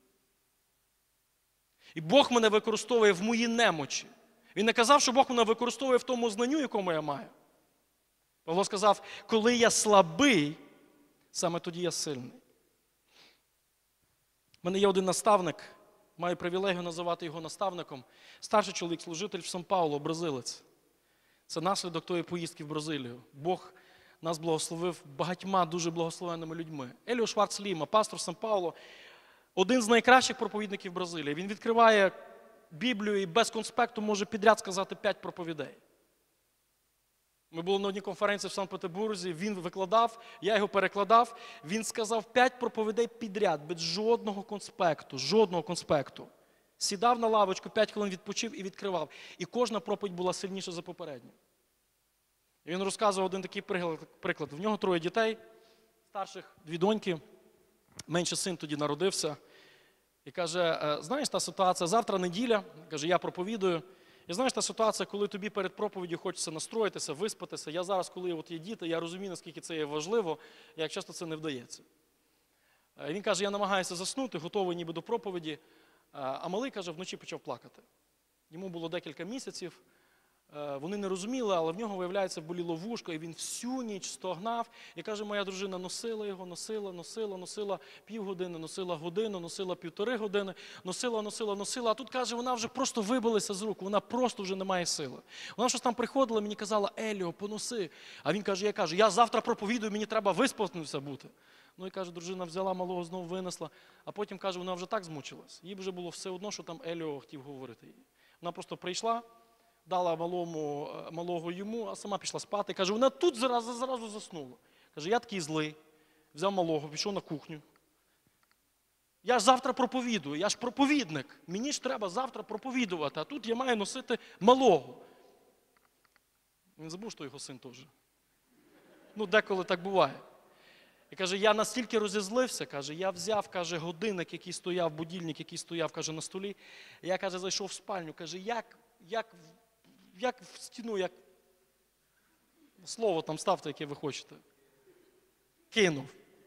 Speaker 1: І Бог мене використовує в моїй немочі. Він не казав, що Бог мене використовує в тому знанню, якому я маю. Павло сказав: коли я слабий, саме тоді я сильний. У мене є один наставник, маю привілегію називати його наставником. Старший чоловік, служитель в Сан-Паулу, бразилець. Це наслідок тої поїздки в Бразилію. Бог нас благословив багатьма дуже благословенними людьми. Еліо Шварц-Ліма, пастор Сан-Паулу, один з найкращих проповідників Бразилії. Він відкриває Біблію і без конспекту може підряд сказати п'ять проповідей. Ми були на одній конференції в Санкт-Петербурзі, він викладав, я його перекладав. Він сказав п'ять проповідей підряд, без жодного конспекту, жодного конспекту. Сідав на лавочку, п'ять хвилин відпочив і відкривав. І кожна проповідь була сильніша за попередню. І він розказував один такий приклад. В нього троє дітей, старших дві доньки, менший син тоді народився. І каже: знаєш, та ситуація, завтра неділя, каже, я проповідую. І знаєш, та ситуація, коли тобі перед проповіддю хочеться настроїтися, виспатися. Я зараз, коли от є діти, я розумію, наскільки це є важливо, як часто це не вдається. І він каже: я намагаюся заснути, готовий ніби до проповіді. А малий, каже, вночі почав плакати. Йому було декілька місяців, вони не розуміли, але в нього, виявляється, боліло вушко, і він всю ніч стогнав. І каже, моя дружина носила його, носила, носила, носила півгодини, носила годину, носила півтори години, носила, носила, носила. А тут, каже, вона вже просто вибилася з рук, вона просто вже не має сили. Вона щось там приходила, мені казала: Еліо, поноси. А він каже, я кажу, я завтра проповідую, мені треба виспатися бути. Ну і, каже, дружина взяла малого, знову винесла, а потім, каже, вона вже так змучилась. Їй вже було все одно, що там Еліо хотів говорити їй. Вона просто прийшла, дала малому, малого йому, а сама пішла спати. Каже, вона тут зразу, зразу заснула. Каже, я такий злий, взяв малого, пішов на кухню. Я ж завтра проповідую, я ж проповідник. Мені ж треба завтра проповідувати, а тут я маю носити малого. Він забув, що його син теж. Ну, деколи так буває. І каже, я настільки розізлився, каже, я взяв, каже, годинник, який стояв, будильник, який стояв, каже, на столі. І я, каже, зайшов в спальню, каже, як, як, як в стіну, як слово там ставте, яке ви хочете. Кинув.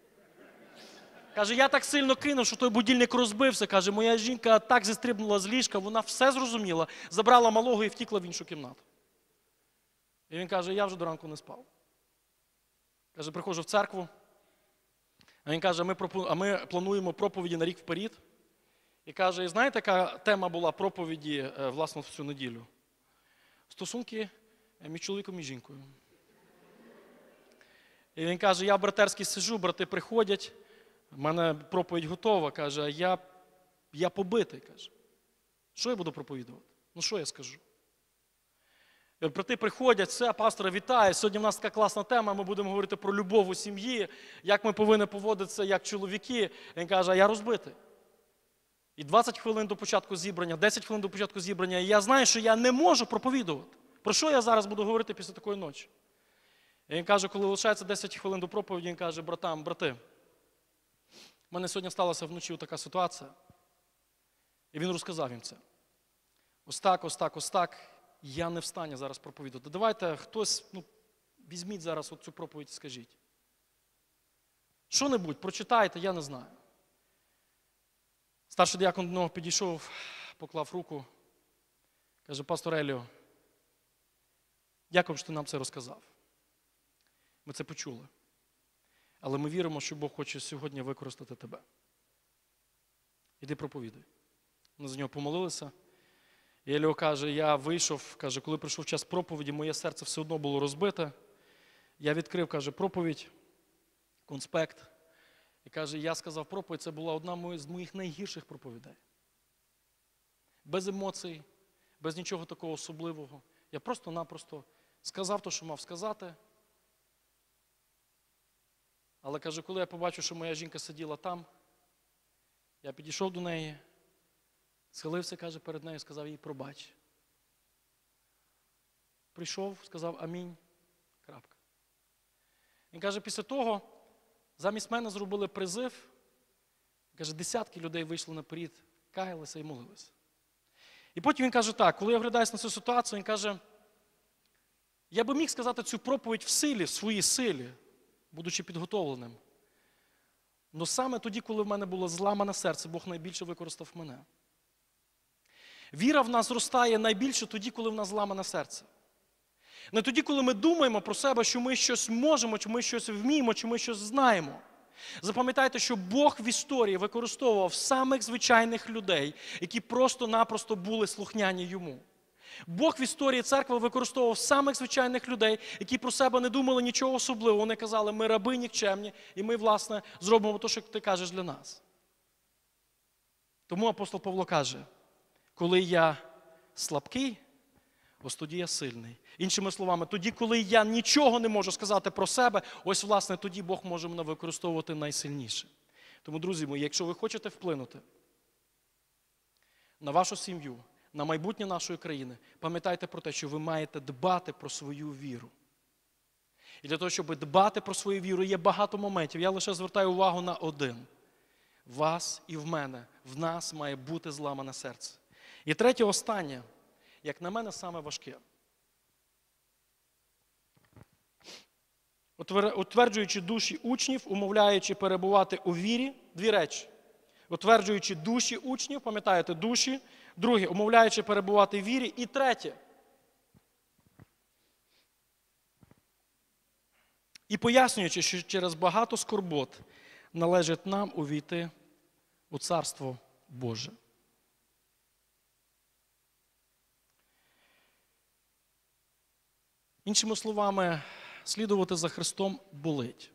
Speaker 1: Каже, я так сильно кинув, що той будильник розбився. Каже, моя жінка так зістрибнула з ліжка, вона все зрозуміла, забрала малого і втікла в іншу кімнату. І він каже, я вже до ранку не спав. Каже, приходжу в церкву. А він каже, а ми, а ми плануємо проповіді на рік вперед. І каже, і знаєте, яка тема була проповіді, власне, в цю неділю? Стосунки між чоловіком і жінкою. І він каже, я братерський сижу, брати приходять, в мене проповідь готова, каже, а я, я побитий, каже. Що я буду проповідувати? Ну, що я скажу? І брати приходять, все, пастора, вітаю, сьогодні в нас така класна тема, ми будемо говорити про любов у сім'ї, як ми повинні поводитися як чоловіки. Він каже, а я розбитий. І двадцять хвилин до початку зібрання, десять хвилин до початку зібрання, і я знаю, що я не можу проповідувати. Про що я зараз буду говорити після такої ночі? І він каже, коли лишається десять хвилин до проповіді, він каже, братам, брати, в мене сьогодні сталася вночі така ситуація. І він розказав їм це. Ось так, ось так, ось так. Я не в стані зараз проповідувати. Давайте хтось, ну, візьміть зараз от цю проповідь і скажіть. Що-небудь, прочитайте, я не знаю. Старший діякон до нього підійшов, поклав руку. Каже, пастор Еліо, дякую, що ти нам це розказав. Ми це почули. Але ми віримо, що Бог хоче сьогодні використати тебе. Іди проповідай. Ми за нього помолилися. І Еліо каже, я вийшов, каже, коли прийшов час проповіді, моє серце все одно було розбите. Я відкрив, каже, проповідь, конспект. І каже, я сказав проповідь, це була одна з моїх найгірших проповідей. Без емоцій, без нічого такого особливого. Я просто-напросто сказав те, що мав сказати. Але, каже, коли я побачив, що моя жінка сиділа там, я підійшов до неї, схилився, каже, перед нею, сказав їй пробач. Прийшов, сказав амінь, крапка. Він каже, після того замість мене зробили призив. Він каже, десятки людей вийшли наперед, каялися і молилися. І потім він каже так, коли я вглядаюся на цю ситуацію, він каже, я би міг сказати цю проповідь в силі, в своїй силі, будучи підготовленим. Але саме тоді, коли в мене було зламане серце, Бог найбільше використав мене. Віра в нас зростає найбільше тоді, коли в нас зламане серце. Не тоді, коли ми думаємо про себе, що ми щось можемо, чи ми щось вміємо, чи ми щось знаємо. Запам'ятайте, що Бог в історії використовував самих звичайних людей, які просто-напросто були слухняні Йому. Бог в історії церкви використовував самих звичайних людей, які про себе не думали нічого особливого. Вони казали, ми раби нікчемні, і ми, власне, зробимо те, що ти кажеш для нас. Тому апостол Павло каже, коли я слабкий, ось тоді я сильний. Іншими словами, тоді, коли я нічого не можу сказати про себе, ось, власне, тоді Бог може мене використовувати найсильніше. Тому, друзі мої, якщо ви хочете вплинути на вашу сім'ю, на майбутнє нашої країни, пам'ятайте про те, що ви маєте дбати про свою віру. І для того, щоб дбати про свою віру, є багато моментів. Я лише звертаю увагу на один. В вас і в мене, в нас має бути зламане серце. І третє, останнє, як на мене, саме важке. Утверджуючи душі учнів, умовляючи перебувати у вірі, дві речі. Утверджуючи душі учнів, пам'ятаєте, душі. Друге, умовляючи перебувати в вірі. І третє. І пояснюючи, що через багато скорбот належить нам увійти у Царство Боже. Іншими словами, слідувати за Христом болить.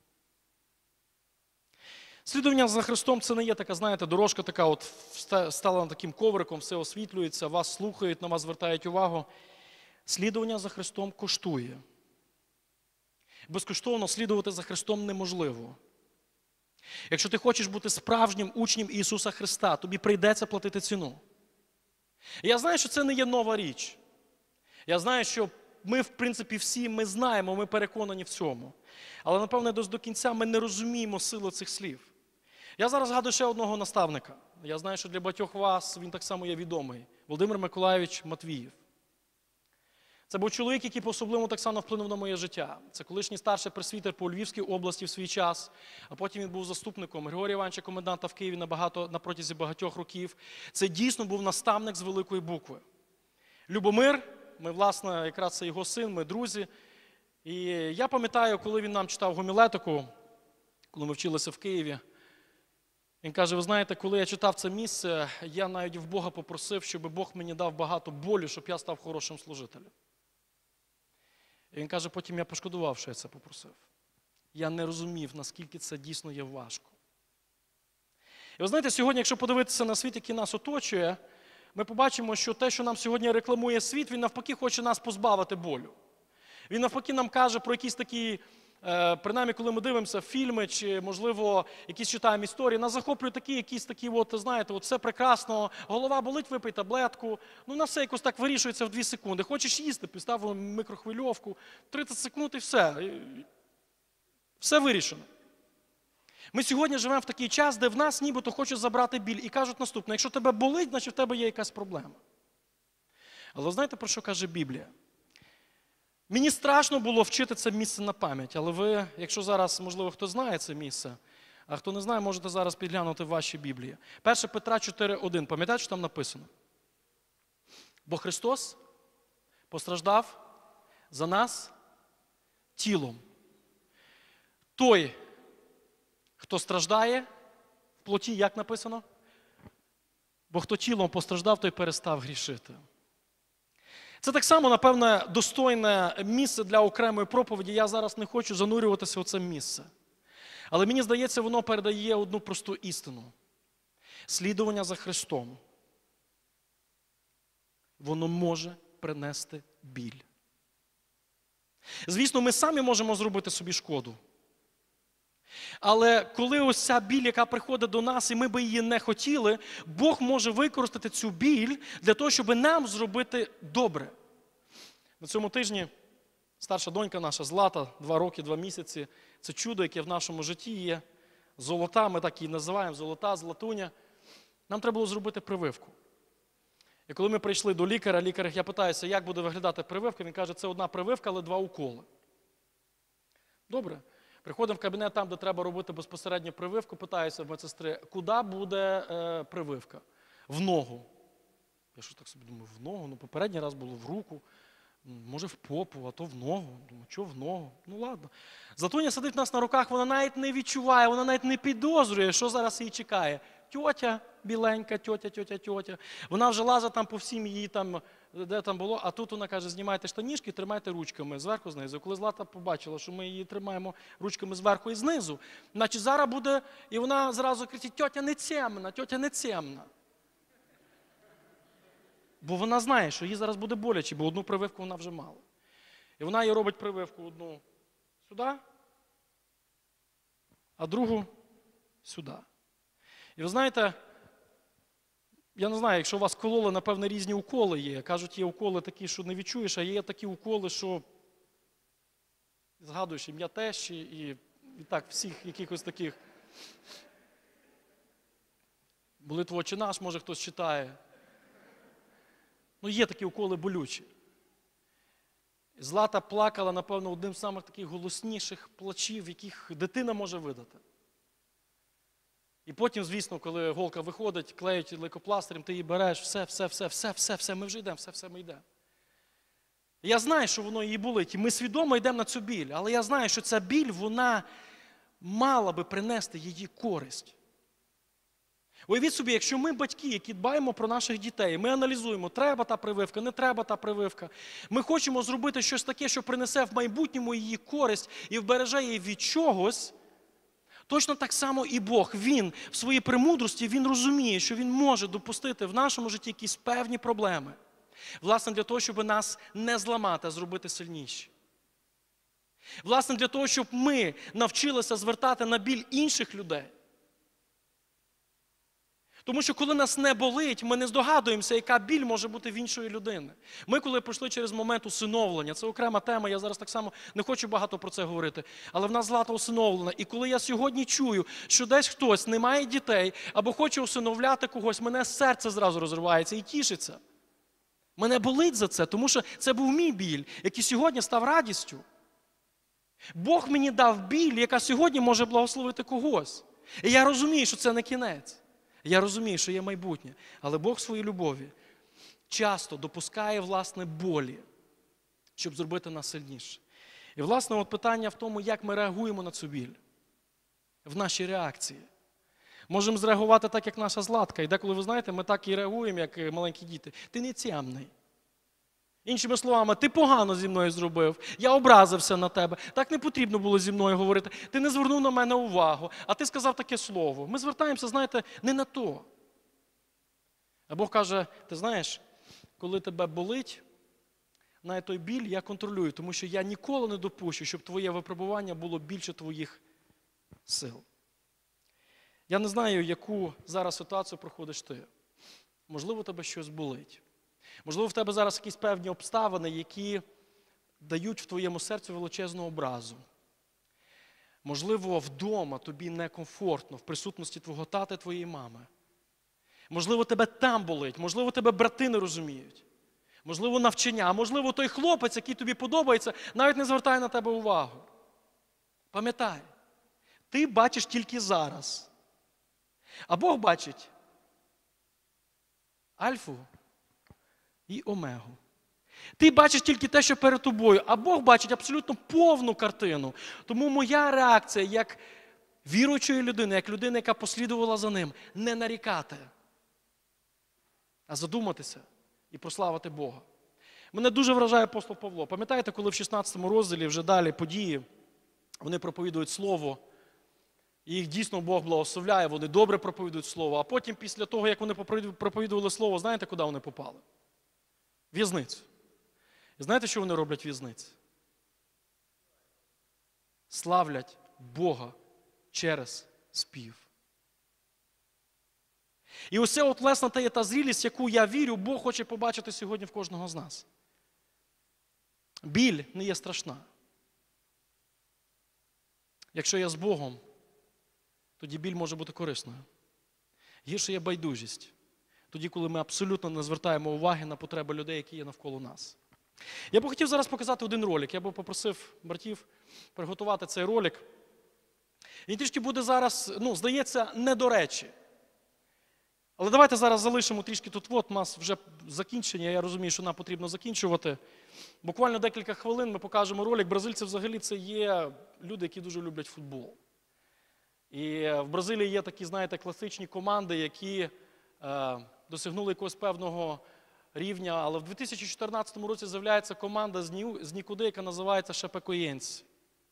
Speaker 1: Слідування за Христом – це не є така, знаєте, дорожка така, от стала таким ковриком, все освітлюється, вас слухають, на вас звертають увагу. Слідування за Христом коштує. Безкоштовно слідувати за Христом неможливо. Якщо ти хочеш бути справжнім учнем Ісуса Христа, тобі прийдеться платити ціну. І я знаю, що це не є нова річ. Я знаю, що ми, в принципі, всі, ми знаємо, ми переконані в цьому. Але, напевне, до, до кінця ми не розуміємо силу цих слів. Я зараз згадую ще одного наставника. Я знаю, що для багатьох вас він так само є відомий. Володимир Миколайович Матвіїв. Це був чоловік, який по-особливому так само вплинув на моє життя. Це колишній старший пресвітер по Львівській області в свій час, а потім він був заступником Григорія Івановича Коменданта в Києві на, багато, на протязі багатьох років. Це дійсно був наставник з великої букви. Любомир, ми, власне, якраз це його син, ми друзі. І я пам'ятаю, коли він нам читав гомілетику, коли ми вчилися в Києві, він каже, ви знаєте, коли я читав це місце, я навіть в Бога попросив, щоб Бог мені дав багато болю, щоб я став хорошим служителем. І він каже, потім я пошкодував, що я це попросив. Я не розумів, наскільки це дійсно є важко. І ви знаєте, сьогодні, якщо подивитися на світ, який нас оточує, ми побачимо, що те, що нам сьогодні рекламує світ, він навпаки хоче нас позбавити болю. Він навпаки нам каже про якісь такі, е, принаймні, коли ми дивимося фільми, чи, можливо, якісь читаємо історії, нас захоплюють такі, якісь такі, от, знаєте, от все прекрасно, голова болить, випий таблетку, ну на все якось так вирішується в дві секунди. Хочеш їсти, поставив микрохвильовку, тридцять секунд і все. Все вирішено. Ми сьогодні живемо в такий час, де в нас нібито хочуть забрати біль і кажуть наступне, якщо тебе болить, значить в тебе є якась проблема. Але знаєте, про що каже Біблія? Мені страшно було вчити це місце на пам'ять, але ви, якщо зараз, можливо, хто знає це місце, а хто не знає, можете зараз підглянути в вашій Біблії. перше Петра чотири один, пам'ятаєте, що там написано? Бо Христос постраждав за нас тілом. Той, хто страждає в плоті, як написано? Бо хто тілом постраждав, той перестав грішити. Це так само, напевне, достойне місце для окремої проповіді. Я зараз не хочу занурюватися у це місце. Але мені здається, воно передає одну просту істину. Слідування за Христом, воно може принести біль. Звісно, ми самі можемо зробити собі шкоду. Але коли ось ця біль, яка приходить до нас, і ми би її не хотіли, Бог може використати цю біль для того, щоб нам зробити добре. На цьому тижні старша донька наша, Злата, два роки, два місяці, це чудо, яке в нашому житті є. Золота, ми так її називаємо, золота, златуня. Нам треба було зробити прививку. І коли ми прийшли до лікаря, лікар, я питаюся, як буде виглядати прививка, він каже, це одна прививка, але два уколи. Добре. Приходимо в кабінет там, де треба робити безпосередньо прививку, питаюся в медсестри, куди буде е, прививка? В ногу. Я що так собі думаю, в ногу? Ну, попередній раз було в руку, може в попу, а то в ногу. Думаю, що в ногу? Ну, ладно. Златуня сидить у нас на руках, вона навіть не відчуває, вона навіть не підозрює, що зараз її чекає. Тьотя біленька, тьотя, тьотя, тьотя. Вона вже лазить там по всім її там, де там було, а тут вона каже, знімайте штанішки, тримайте ручками зверху, знизу. Коли Злата побачила, що ми її тримаємо ручками зверху і знизу, значить зараз буде, і вона зразу кричить, тьотя не цемна, тьотя не цемна. Бо вона знає, що їй зараз буде боляче, бо одну прививку вона вже мала. І вона їй робить прививку одну сюди, а другу сюди. І ви знаєте, я не знаю, якщо у вас кололи, напевно, різні уколи є. Кажуть, є уколи такі, що не відчуєш, а є такі уколи, що згадуєш ім'я тещі і, і так, всіх якихось таких. Молитву «Отче наш», може хтось читає. Ну, є такі уколи болючі. Злата плакала, напевно, одним з самих таких голосніших плачів, яких дитина може видати. І потім, звісно, коли голка виходить, клеють лейкопластирем, ти її береш, все, все, все, все, все, все, ми вже йдемо, все, все, ми йдемо. Я знаю, що воно її болить, і ми свідомо йдемо на цю біль, але я знаю, що ця біль, вона мала би принести її користь. Уявіть собі, якщо ми батьки, які дбаємо про наших дітей, ми аналізуємо, треба та прививка, не треба та прививка, ми хочемо зробити щось таке, що принесе в майбутньому її користь і вбереже її від чогось, точно так само і Бог. Він в своїй премудрості, Він розуміє, що Він може допустити в нашому житті якісь певні проблеми. Власне, для того, щоб нас не зламати, а зробити сильніші. Власне, для того, щоб ми навчилися звертати на біль інших людей. Тому що коли нас не болить, ми не здогадуємося, яка біль може бути в іншої людини. Ми, коли пройшли через момент усиновлення, це окрема тема, я зараз так само не хочу багато про це говорити, але в нас Злата усиновлена. І коли я сьогодні чую, що десь хтось не має дітей, або хоче усиновляти когось, мене серце зразу розривається і тішиться. Мене болить за це, тому що це був мій біль, який сьогодні став радістю. Бог мені дав біль, яка сьогодні може благословити когось. І я розумію, що це не кінець. Я розумію, що є майбутнє, але Бог в своїй любові часто допускає, власне, болі, щоб зробити нас сильніше. І, власне, от питання в тому, як ми реагуємо на цю біль, в нашій реакції. Можемо зреагувати так, як наша Златка. І деколи, ви знаєте, ми так і реагуємо, як маленькі діти. Ти не цямний. Іншими словами, ти погано зі мною зробив, я образився на тебе, так не потрібно було зі мною говорити, ти не звернув на мене увагу, а ти сказав таке слово. Ми звертаємося, знаєте, не на то. А Бог каже, ти знаєш, коли тебе болить, на той біль я контролюю, тому що я ніколи не допущу, щоб твоє випробування було більше твоїх сил. Я не знаю, яку зараз ситуацію проходиш ти. Можливо, тебе щось болить. Можливо, в тебе зараз якісь певні обставини, які дають в твоєму серцю величезну образу. Можливо, вдома тобі некомфортно в присутності твого тата і твоєї мами. Можливо, тебе там болить, можливо, тебе брати не розуміють. Можливо, навчання, а можливо, той хлопець, який тобі подобається, навіть не звертає на тебе увагу. Пам'ятай, ти бачиш тільки зараз. А Бог бачить Альфу і Омегу. Ти бачиш тільки те, що перед тобою, а Бог бачить абсолютно повну картину. Тому моя реакція, як віруючої людини, як людини, яка послідувала за ним, не нарікати, а задуматися і прославити Бога. Мене дуже вражає апостол Павло. Пам'ятаєте, коли в шістнадцятому розділі, вже далі події, вони проповідують Слово, і їх дійсно Бог благословляє, вони добре проповідують Слово, а потім після того, як вони проповідували Слово, знаєте, куди вони попали? В в'язницю. І знаєте, що вони роблять в в'язниці? Славлять Бога через спів. І ось це от, власне, та є та зрілість, яку, я вірю, Бог хоче побачити сьогодні в кожного з нас. Біль не є страшна. Якщо я з Богом, тоді біль може бути корисною. Гірше є байдужість. Тоді, коли ми абсолютно не звертаємо уваги на потреби людей, які є навколо нас. Я б хотів зараз показати один ролик. Я б попросив братів приготувати цей ролик. Він трішки буде зараз, ну, здається, не до речі. Але давайте зараз залишимо трішки тут, от, у нас вже закінчення, я розумію, що нам потрібно закінчувати. Буквально декілька хвилин ми покажемо ролик. Бразильці взагалі це є люди, які дуже люблять футбол. І в Бразилії є такі, знаєте, класичні команди, які е, досягнули якогось певного рівня. Але в дві тисячі чотирнадцятому році з'являється команда з, ні, з нікуди, яка називається Шапекоєнці.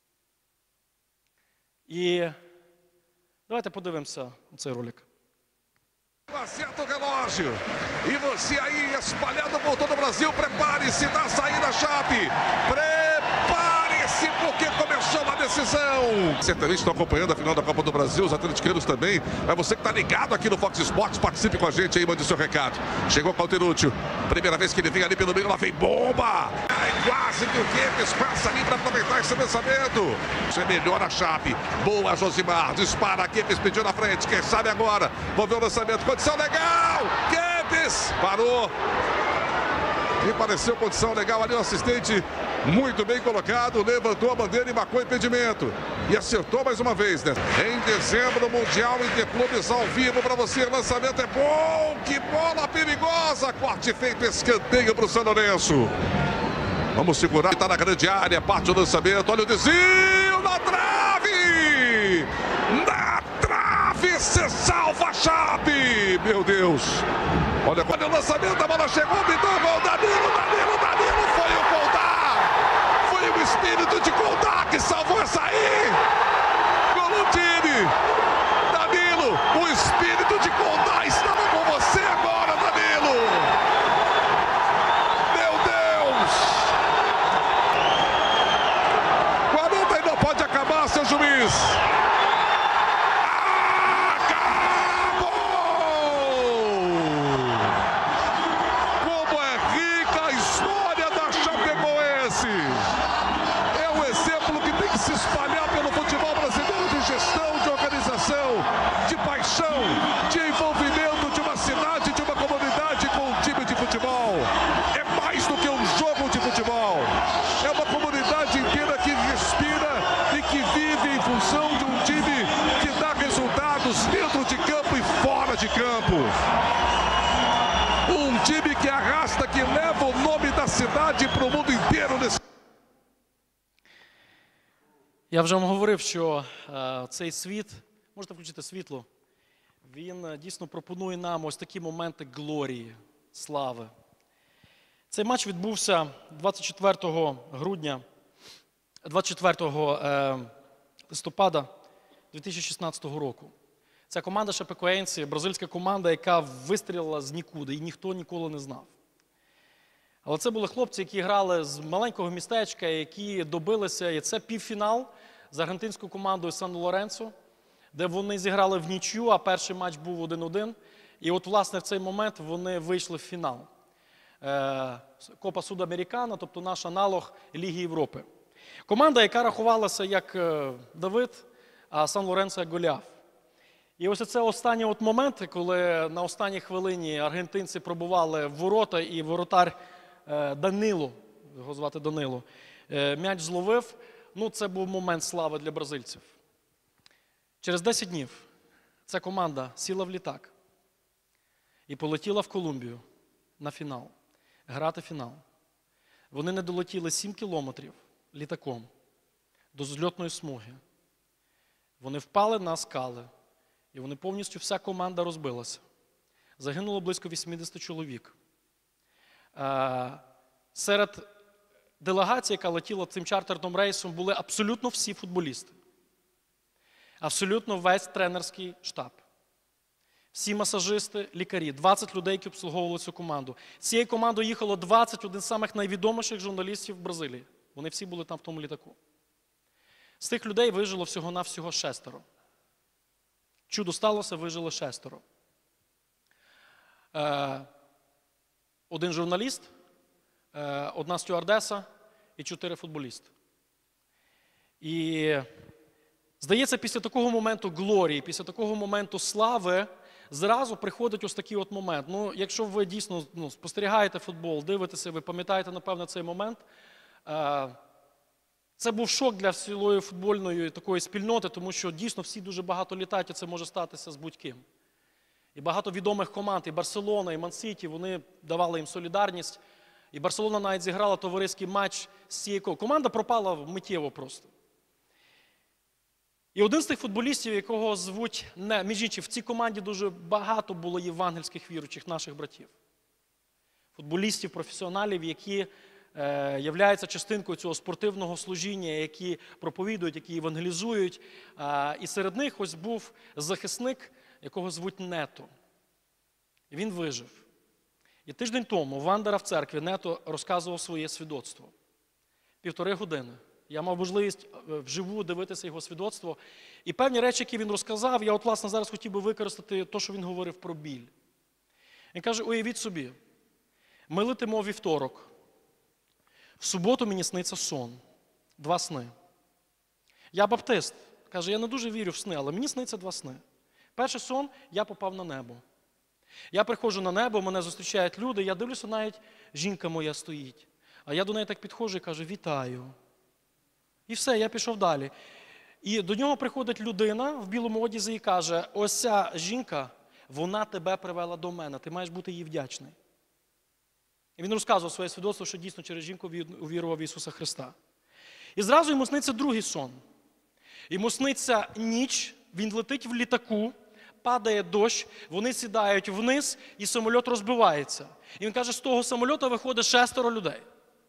Speaker 1: І давайте подивимося цей ролик.
Speaker 2: Acerta o relógio. E você aí espalhado por todo o Brasil, prepare-se da saída Chape. Prepare-se porque começou a decisão. Certamente estão acompanhando a final da Copa do Brasil, os atleticanos também. É você que está ligado aqui no Fox Sports, participe com a gente aí, mande seu recado. Chegou Cauteruccio. Primeira vez que ele vem ali pelo meio, lá vem bomba. Ai, quase que o Kempes passa ali para aproveitar esse lançamento. Você melhora a Chape. Boa, Josimar. Dispara, Kempes pediu na frente. Quem sabe agora? Vou ver o lançamento. Condição legal. Kempes parou. E pareceu condição legal ali, o assistente muito bem colocado, levantou a bandeira e marcou impedimento. E acertou mais uma vez, né? Em dezembro, Mundial Interclubes ao vivo para você. Lançamento é bom, que bola perigosa. Corte feito, escanteio para o São Lourenço. Vamos segurar, está na grande área, parte o lançamento. Olha o desvio na trave! Na trave, se salva a Chape! Meu Deus! Olha, olha o lançamento, a bola chegou, pintou o gol, Danilo, Danilo, Danilo, foi o Goldar! Foi o espírito de Goldar que salvou essa aí! Gol no time! Danilo, o espírito de Goldar estava com você agora, Danilo! Meu Deus! quarenta e não pode acabar, seu juiz! De campo. Um time que arrasta, que leva o nome da cidade para o mundo inteiro. Nesse...
Speaker 1: Я вже вам говорив, що е, цей світ, можете включити світло, він е, дійсно пропонує нам ось такі моменти глорії, слави. Цей матч відбувся двадцять четвертого грудня, двадцять четвертого е, листопада дві тисячі шістнадцятого року. Ця команда Шапекоєнці, бразильська команда, яка вистрілила з нікуди, і ніхто ніколи не знав. Але це були хлопці, які грали з маленького містечка, які добилися, і це півфінал з аргентинською командою Сан-Лоренцо, де вони зіграли в нічю, а перший матч був один-один. І от, власне, в цей момент вони вийшли в фінал. Копа Судамерикана, тобто наш аналог Ліги Європи. Команда, яка рахувалася як Давид, а Сан-Лоренцо як Голіаф. І ось це останні от моменти, коли на останній хвилині аргентинці пробували в ворота, і воротар Данило, його звати Данило, м'яч зловив. Ну, це був момент слави для бразильців. Через десять днів ця команда сіла в літак і полетіла в Колумбію на фінал, грати фінал. Вони не долетіли сім кілометрів літаком до зльотної смуги. Вони впали на скали. І вони повністю, вся команда розбилася. Загинуло близько вісімдесят чоловік. Е, серед делегації, яка летіла цим чартерним рейсом, були абсолютно всі футболісти. Абсолютно весь тренерський штаб. Всі масажисти, лікарі, двадцять людей, які обслуговували цю команду. З цією командою їхало двадцять один з самих найвідоміших журналістів в Бразилії. Вони всі були там в тому літаку. З тих людей вижило всього-навсього шестеро. Чудо сталося, вижили шестеро. Е, один журналіст, е, одна стюардеса і чотири футболісти. І здається, після такого моменту глорії, після такого моменту слави, зразу приходить ось такий от момент. Ну, якщо ви дійсно ну, спостерігаєте футбол, дивитеся, ви пам'ятаєте, напевно, цей момент, е, це був шок для цілої футбольної такої спільноти, тому що дійсно всі дуже багато літають, і це може статися з будь-ким. І багато відомих команд, і Барселона, і Ман-Сіті, вони давали їм солідарність. І Барселона навіть зіграла товариський матч з цією командою. Команда пропала миттєво просто. І один з тих футболістів, якого звуть, не, між іншим, в цій команді дуже багато було євангельських віруючих наших братів. Футболістів, професіоналів, які е, являються частинкою цього спортивного служіння, які проповідують, які евангелізують. Е, і серед них ось був захисник, якого звуть Нето. І він вижив. І тиждень тому Вандера в церкві Нето розказував своє свідоцтво. Півтори години. Я мав можливість вживу дивитися його свідоцтво. І певні речі, які він розказав, я от, власне, зараз хотів би використати те, що він говорив про біль. Він каже, уявіть собі, ми летимо в вівторок. В суботу мені сниться сон. Два сни. Я баптист. Каже, я не дуже вірю в сни, але мені сниться два сни. Перший сон, я попав на небо. Я приходжу на небо, мене зустрічають люди, я дивлюся, навіть жінка моя стоїть. А я до неї так підходжу і кажу, вітаю. І все, я пішов далі. І до нього приходить людина в білому одязі і каже, ось ця жінка, вона тебе привела до мене, ти маєш бути їй вдячний. І він розказував своє свідоцтво, що дійсно через жінку увірував в Ісуса Христа. І зразу йому сниться другий сон. Йому сниться ніч, він летить в літаку, падає дощ, вони сідають вниз і самоліт розбивається. І він каже, з того самольота виходить шестеро людей.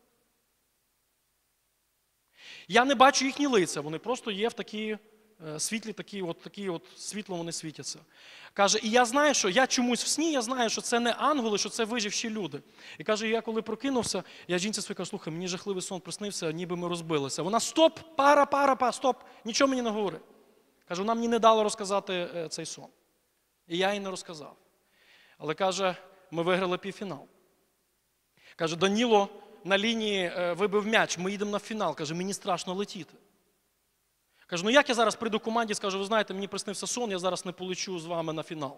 Speaker 1: Я не бачу їхні лиця, вони просто є в такі е, світлі, такі от, такі от світло вони світяться. Каже, і я знаю, що я чомусь в сні, я знаю, що це не ангели, що це виживші люди. І каже, я коли прокинувся, я жінці своїй кажу, слухай, мені жахливий сон приснився, ніби ми розбилися. Вона, стоп, пара, пара, пара, стоп, нічого мені не говори. Каже, вона мені не дала розказати е, цей сон. І я їй не розказав. Але каже, ми виграли півфінал. Каже, Даніло на лінії вибив м'яч, ми їдемо на фінал. Каже, мені страшно летіти. Каже, ну як я зараз прийду в команді і скажу, ви знаєте, мені приснився сон, я зараз не полечу з вами на фінал.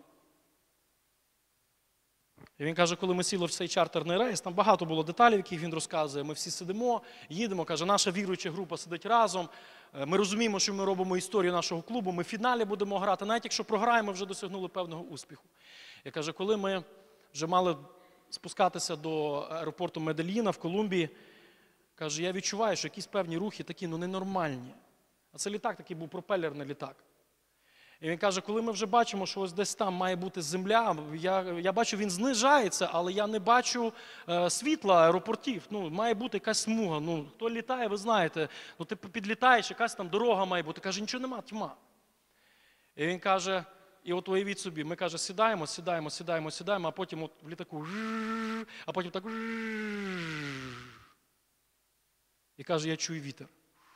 Speaker 1: І він каже, коли ми сіли в цей чартерний рейс, там багато було деталей, яких він розказує, ми всі сидимо, їдемо, каже, наша віруюча група сидить разом, ми розуміємо, що ми робимо історію нашого клубу, ми в фіналі будемо грати, навіть якщо програємо, вже досягнули певного успіху. І каже, коли ми вже мали спускатися до аеропорту Медельїна в Колумбії, каже, я відчуваю, що якісь певні рухи такі, ну, ненормальні. А це літак такий був, пропелерний літак. І він каже, коли ми вже бачимо, що ось десь там має бути земля, я, я бачу, він знижається, але я не бачу е, світла аеропортів. Ну, має бути якась смуга. Ну, хто літає, ви знаєте, ну, ти підлітаєш, якась там дорога має бути. Каже, нічого нема, тьма. І він каже, і от уявіть собі, ми, каже, сідаємо, сідаємо, сідаємо, сідаємо, а потім от в літаку, а потім так, і каже, я чую вітер.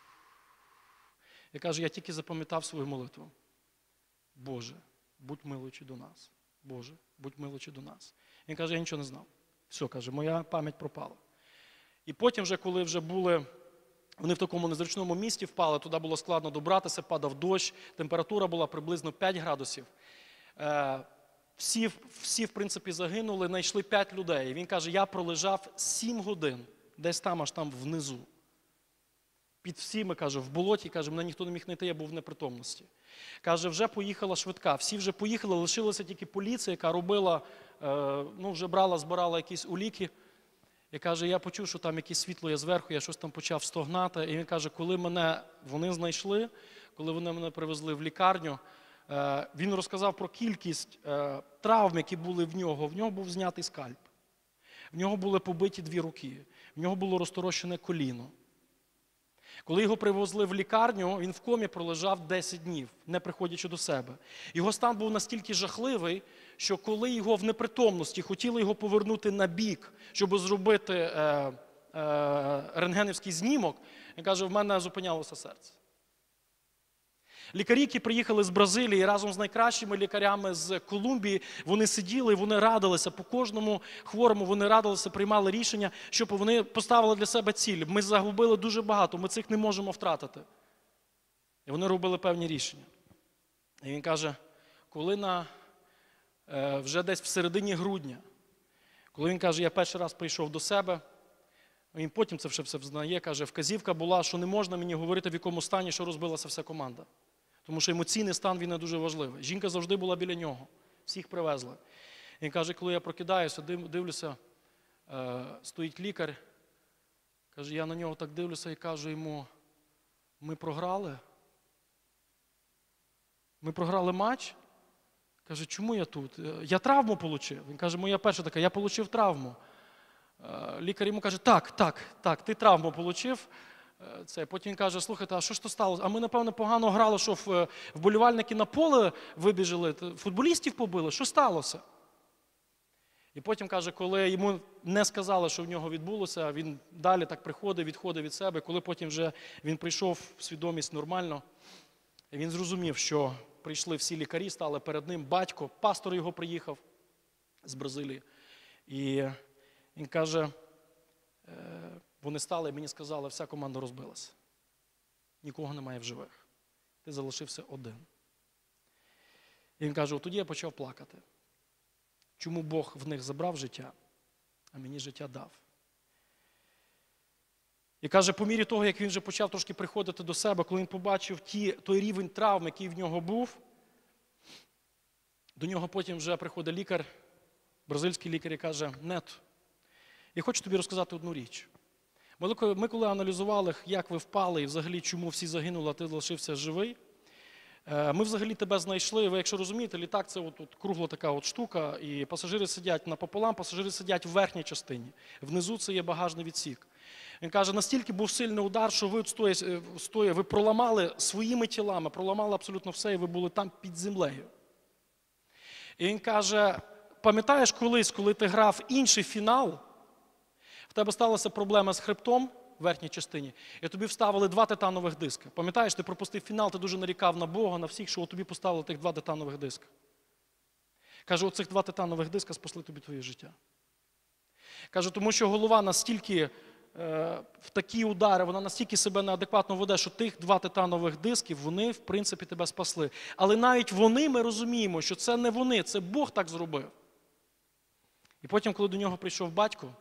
Speaker 1: І каже, я тільки запам'ятав свою молитву. Боже, будь милуючи до нас. Боже, будь милуючи до нас. Він каже, я нічого не знав. Все, каже, моя пам'ять пропала. І потім, вже, коли вже були, вони в такому незручному місті впали, туди було складно добратися, падав дощ, температура була приблизно п'ять градусів. Е, всі, всі, в принципі, загинули, знайшли п'ять людей. І він каже, я пролежав сім годин, десь там, аж там внизу. Під всіми, каже, в болоті, каже, мене ніхто не міг знайти, я був в непритомності. Каже, вже поїхала швидка, всі вже поїхали, лишилася тільки поліція, яка робила, е, ну, вже брала, збирала якісь уліки. І каже, я почув, що там якесь світло є зверху, я щось там почав стогнати. І він каже, коли мене вони знайшли, коли вони мене привезли в лікарню, е, він розказав про кількість е, травм, які були в нього. В нього був знятий скальп, в нього були побиті дві руки, в нього було розторощене коліно. Коли його привезли в лікарню, він в комі пролежав десять днів, не приходячи до себе. Його стан був настільки жахливий, що коли його в непритомності хотіли його повернути на бік, щоб зробити е, е, рентгенівський знімок, він каже, в мене зупинялося серце. Лікарі, які приїхали з Бразилії разом з найкращими лікарями з Колумбії, вони сиділи, вони радилися, по кожному хворому вони радилися, приймали рішення, щоб вони поставили для себе ціль. Ми загубили дуже багато, ми цих не можемо втратити. І вони робили певні рішення. І він каже, коли на, е, вже десь в середині грудня, коли він каже, я перший раз прийшов до себе, він потім це все, все взнає, каже, вказівка була, що не можна мені говорити, в якому стані, що розбилася вся команда. Тому що емоційний стан, він не дуже важливий. Жінка завжди була біля нього, всіх привезли. Він каже, коли я прокидаюся, дивлюся, е, стоїть лікар, каже, я на нього так дивлюся і кажу йому, ми програли? Ми програли матч? Каже, чому я тут? Я травму отримав. Він каже, моя перша така, я отримав травму. Лікар йому каже, так, так, так, ти травму отримав. Це. Потім він каже, слухайте, а що ж то сталося? А ми, напевно, погано грали, що вболівальники на поле вибіжали, футболістів побили, що сталося? І потім каже, коли йому не сказали, що в нього відбулося, він далі так приходив, відходив від себе, коли потім вже він прийшов в свідомість нормально, він зрозумів, що прийшли всі лікарі, стали перед ним, батько, пастор його приїхав з Бразилії. І він каже, вони стали і мені сказали, вся команда розбилася. Нікого немає в живих. Ти залишився один. І він каже, от тоді я почав плакати. Чому Бог в них забрав життя, а мені життя дав. І каже, по мірі того, як він вже почав трошки приходити до себе, коли він побачив ті, той рівень травм, який в нього був, до нього потім вже приходить лікар, бразильський лікар, і каже, Нет, я хочу тобі розказати одну річ. Ми коли аналізували, як ви впали і взагалі чому всі загинули, а ти залишився живий, ми взагалі тебе знайшли, ви якщо розумієте, літак це от, от, кругла така от штука, і пасажири сидять напополам, пасажири сидять в верхній частині, внизу це є багажний відсік. Він каже, настільки був сильний удар, що ви стоя, стоя, ви проламали своїми тілами, проламали абсолютно все, і ви були там під землею. І він каже, пам'ятаєш колись, коли ти грав інший фінал, в тебе сталася проблема з хребтом в верхній частині, і тобі вставили два титанових диска. Пам'ятаєш, ти пропустив фінал, ти дуже нарікав на Бога, на всіх, що тобі поставили тих два титанових диска. Каже, оцих два титанових диска спасли тобі твоє життя. Каже, тому що голова настільки, е, в такі удари, вона настільки себе неадекватно веде, що тих два титанових диски, вони, в принципі, тебе спасли. Але навіть вони, ми розуміємо, що це не вони, це Бог так зробив. І потім, коли до нього прийшов батько,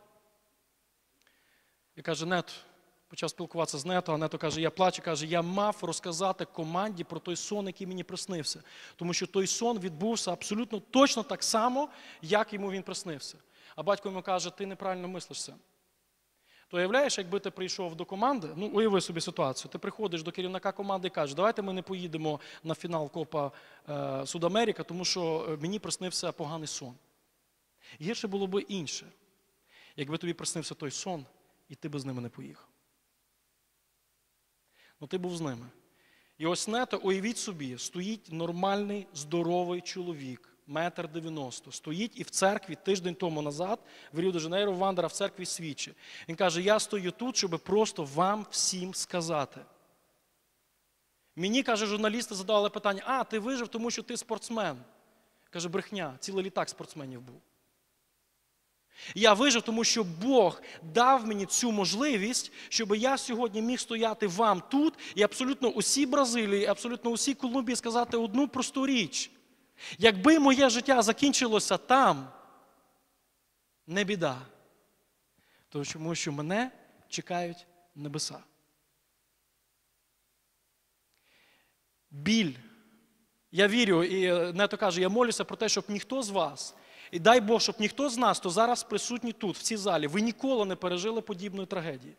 Speaker 1: і каже, Нет, почав спілкуватися з Нето, а Нето каже, я плачу, каже, я мав розказати команді про той сон, який мені приснився. Тому що той сон відбувся абсолютно точно так само, як йому він приснився. А батько йому каже, ти неправильно мислишся. То уявляєш, якби ти прийшов до команди, ну уяви собі ситуацію, ти приходиш до керівника команди і кажеш, давайте ми не поїдемо на фінал Копа е, Судамерика, тому що мені приснився поганий сон. Гірше було б інше, якби тобі приснився той сон, і ти би з ними не поїхав. Ну ти був з ними. І ось Нето, уявіть собі, стоїть нормальний, здоровий чоловік, метр дев'яносто, стоїть і в церкві тиждень тому назад, в Ріо-де-Жанейро, Вандера, в церкві свідчить. Він каже, я стою тут, щоб просто вам всім сказати. Мені, каже, журналісти задавали питання, а, ти вижив, тому що ти спортсмен. Каже, брехня, цілий літак спортсменів був. Я вижив, тому що Бог дав мені цю можливість, щоб я сьогодні міг стояти вам тут і абсолютно усій Бразилії, абсолютно усій Колумбії сказати одну просту річ. Якби моє життя закінчилося там, не біда. Тому що мене чекають небеса. Біль. Я вірю, і Нето каже, я молюся про те, щоб ніхто з вас, і дай Бог, щоб ніхто з нас, хто зараз присутній тут, в цій залі, ви ніколи не пережили подібної трагедії.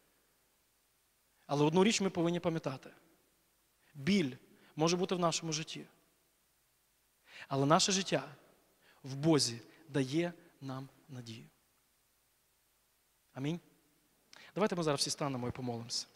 Speaker 1: Але одну річ ми повинні пам'ятати. Біль може бути в нашому житті. Але наше життя в Бозі дає нам надію. Амінь. Давайте ми зараз всі станемо і помолимося.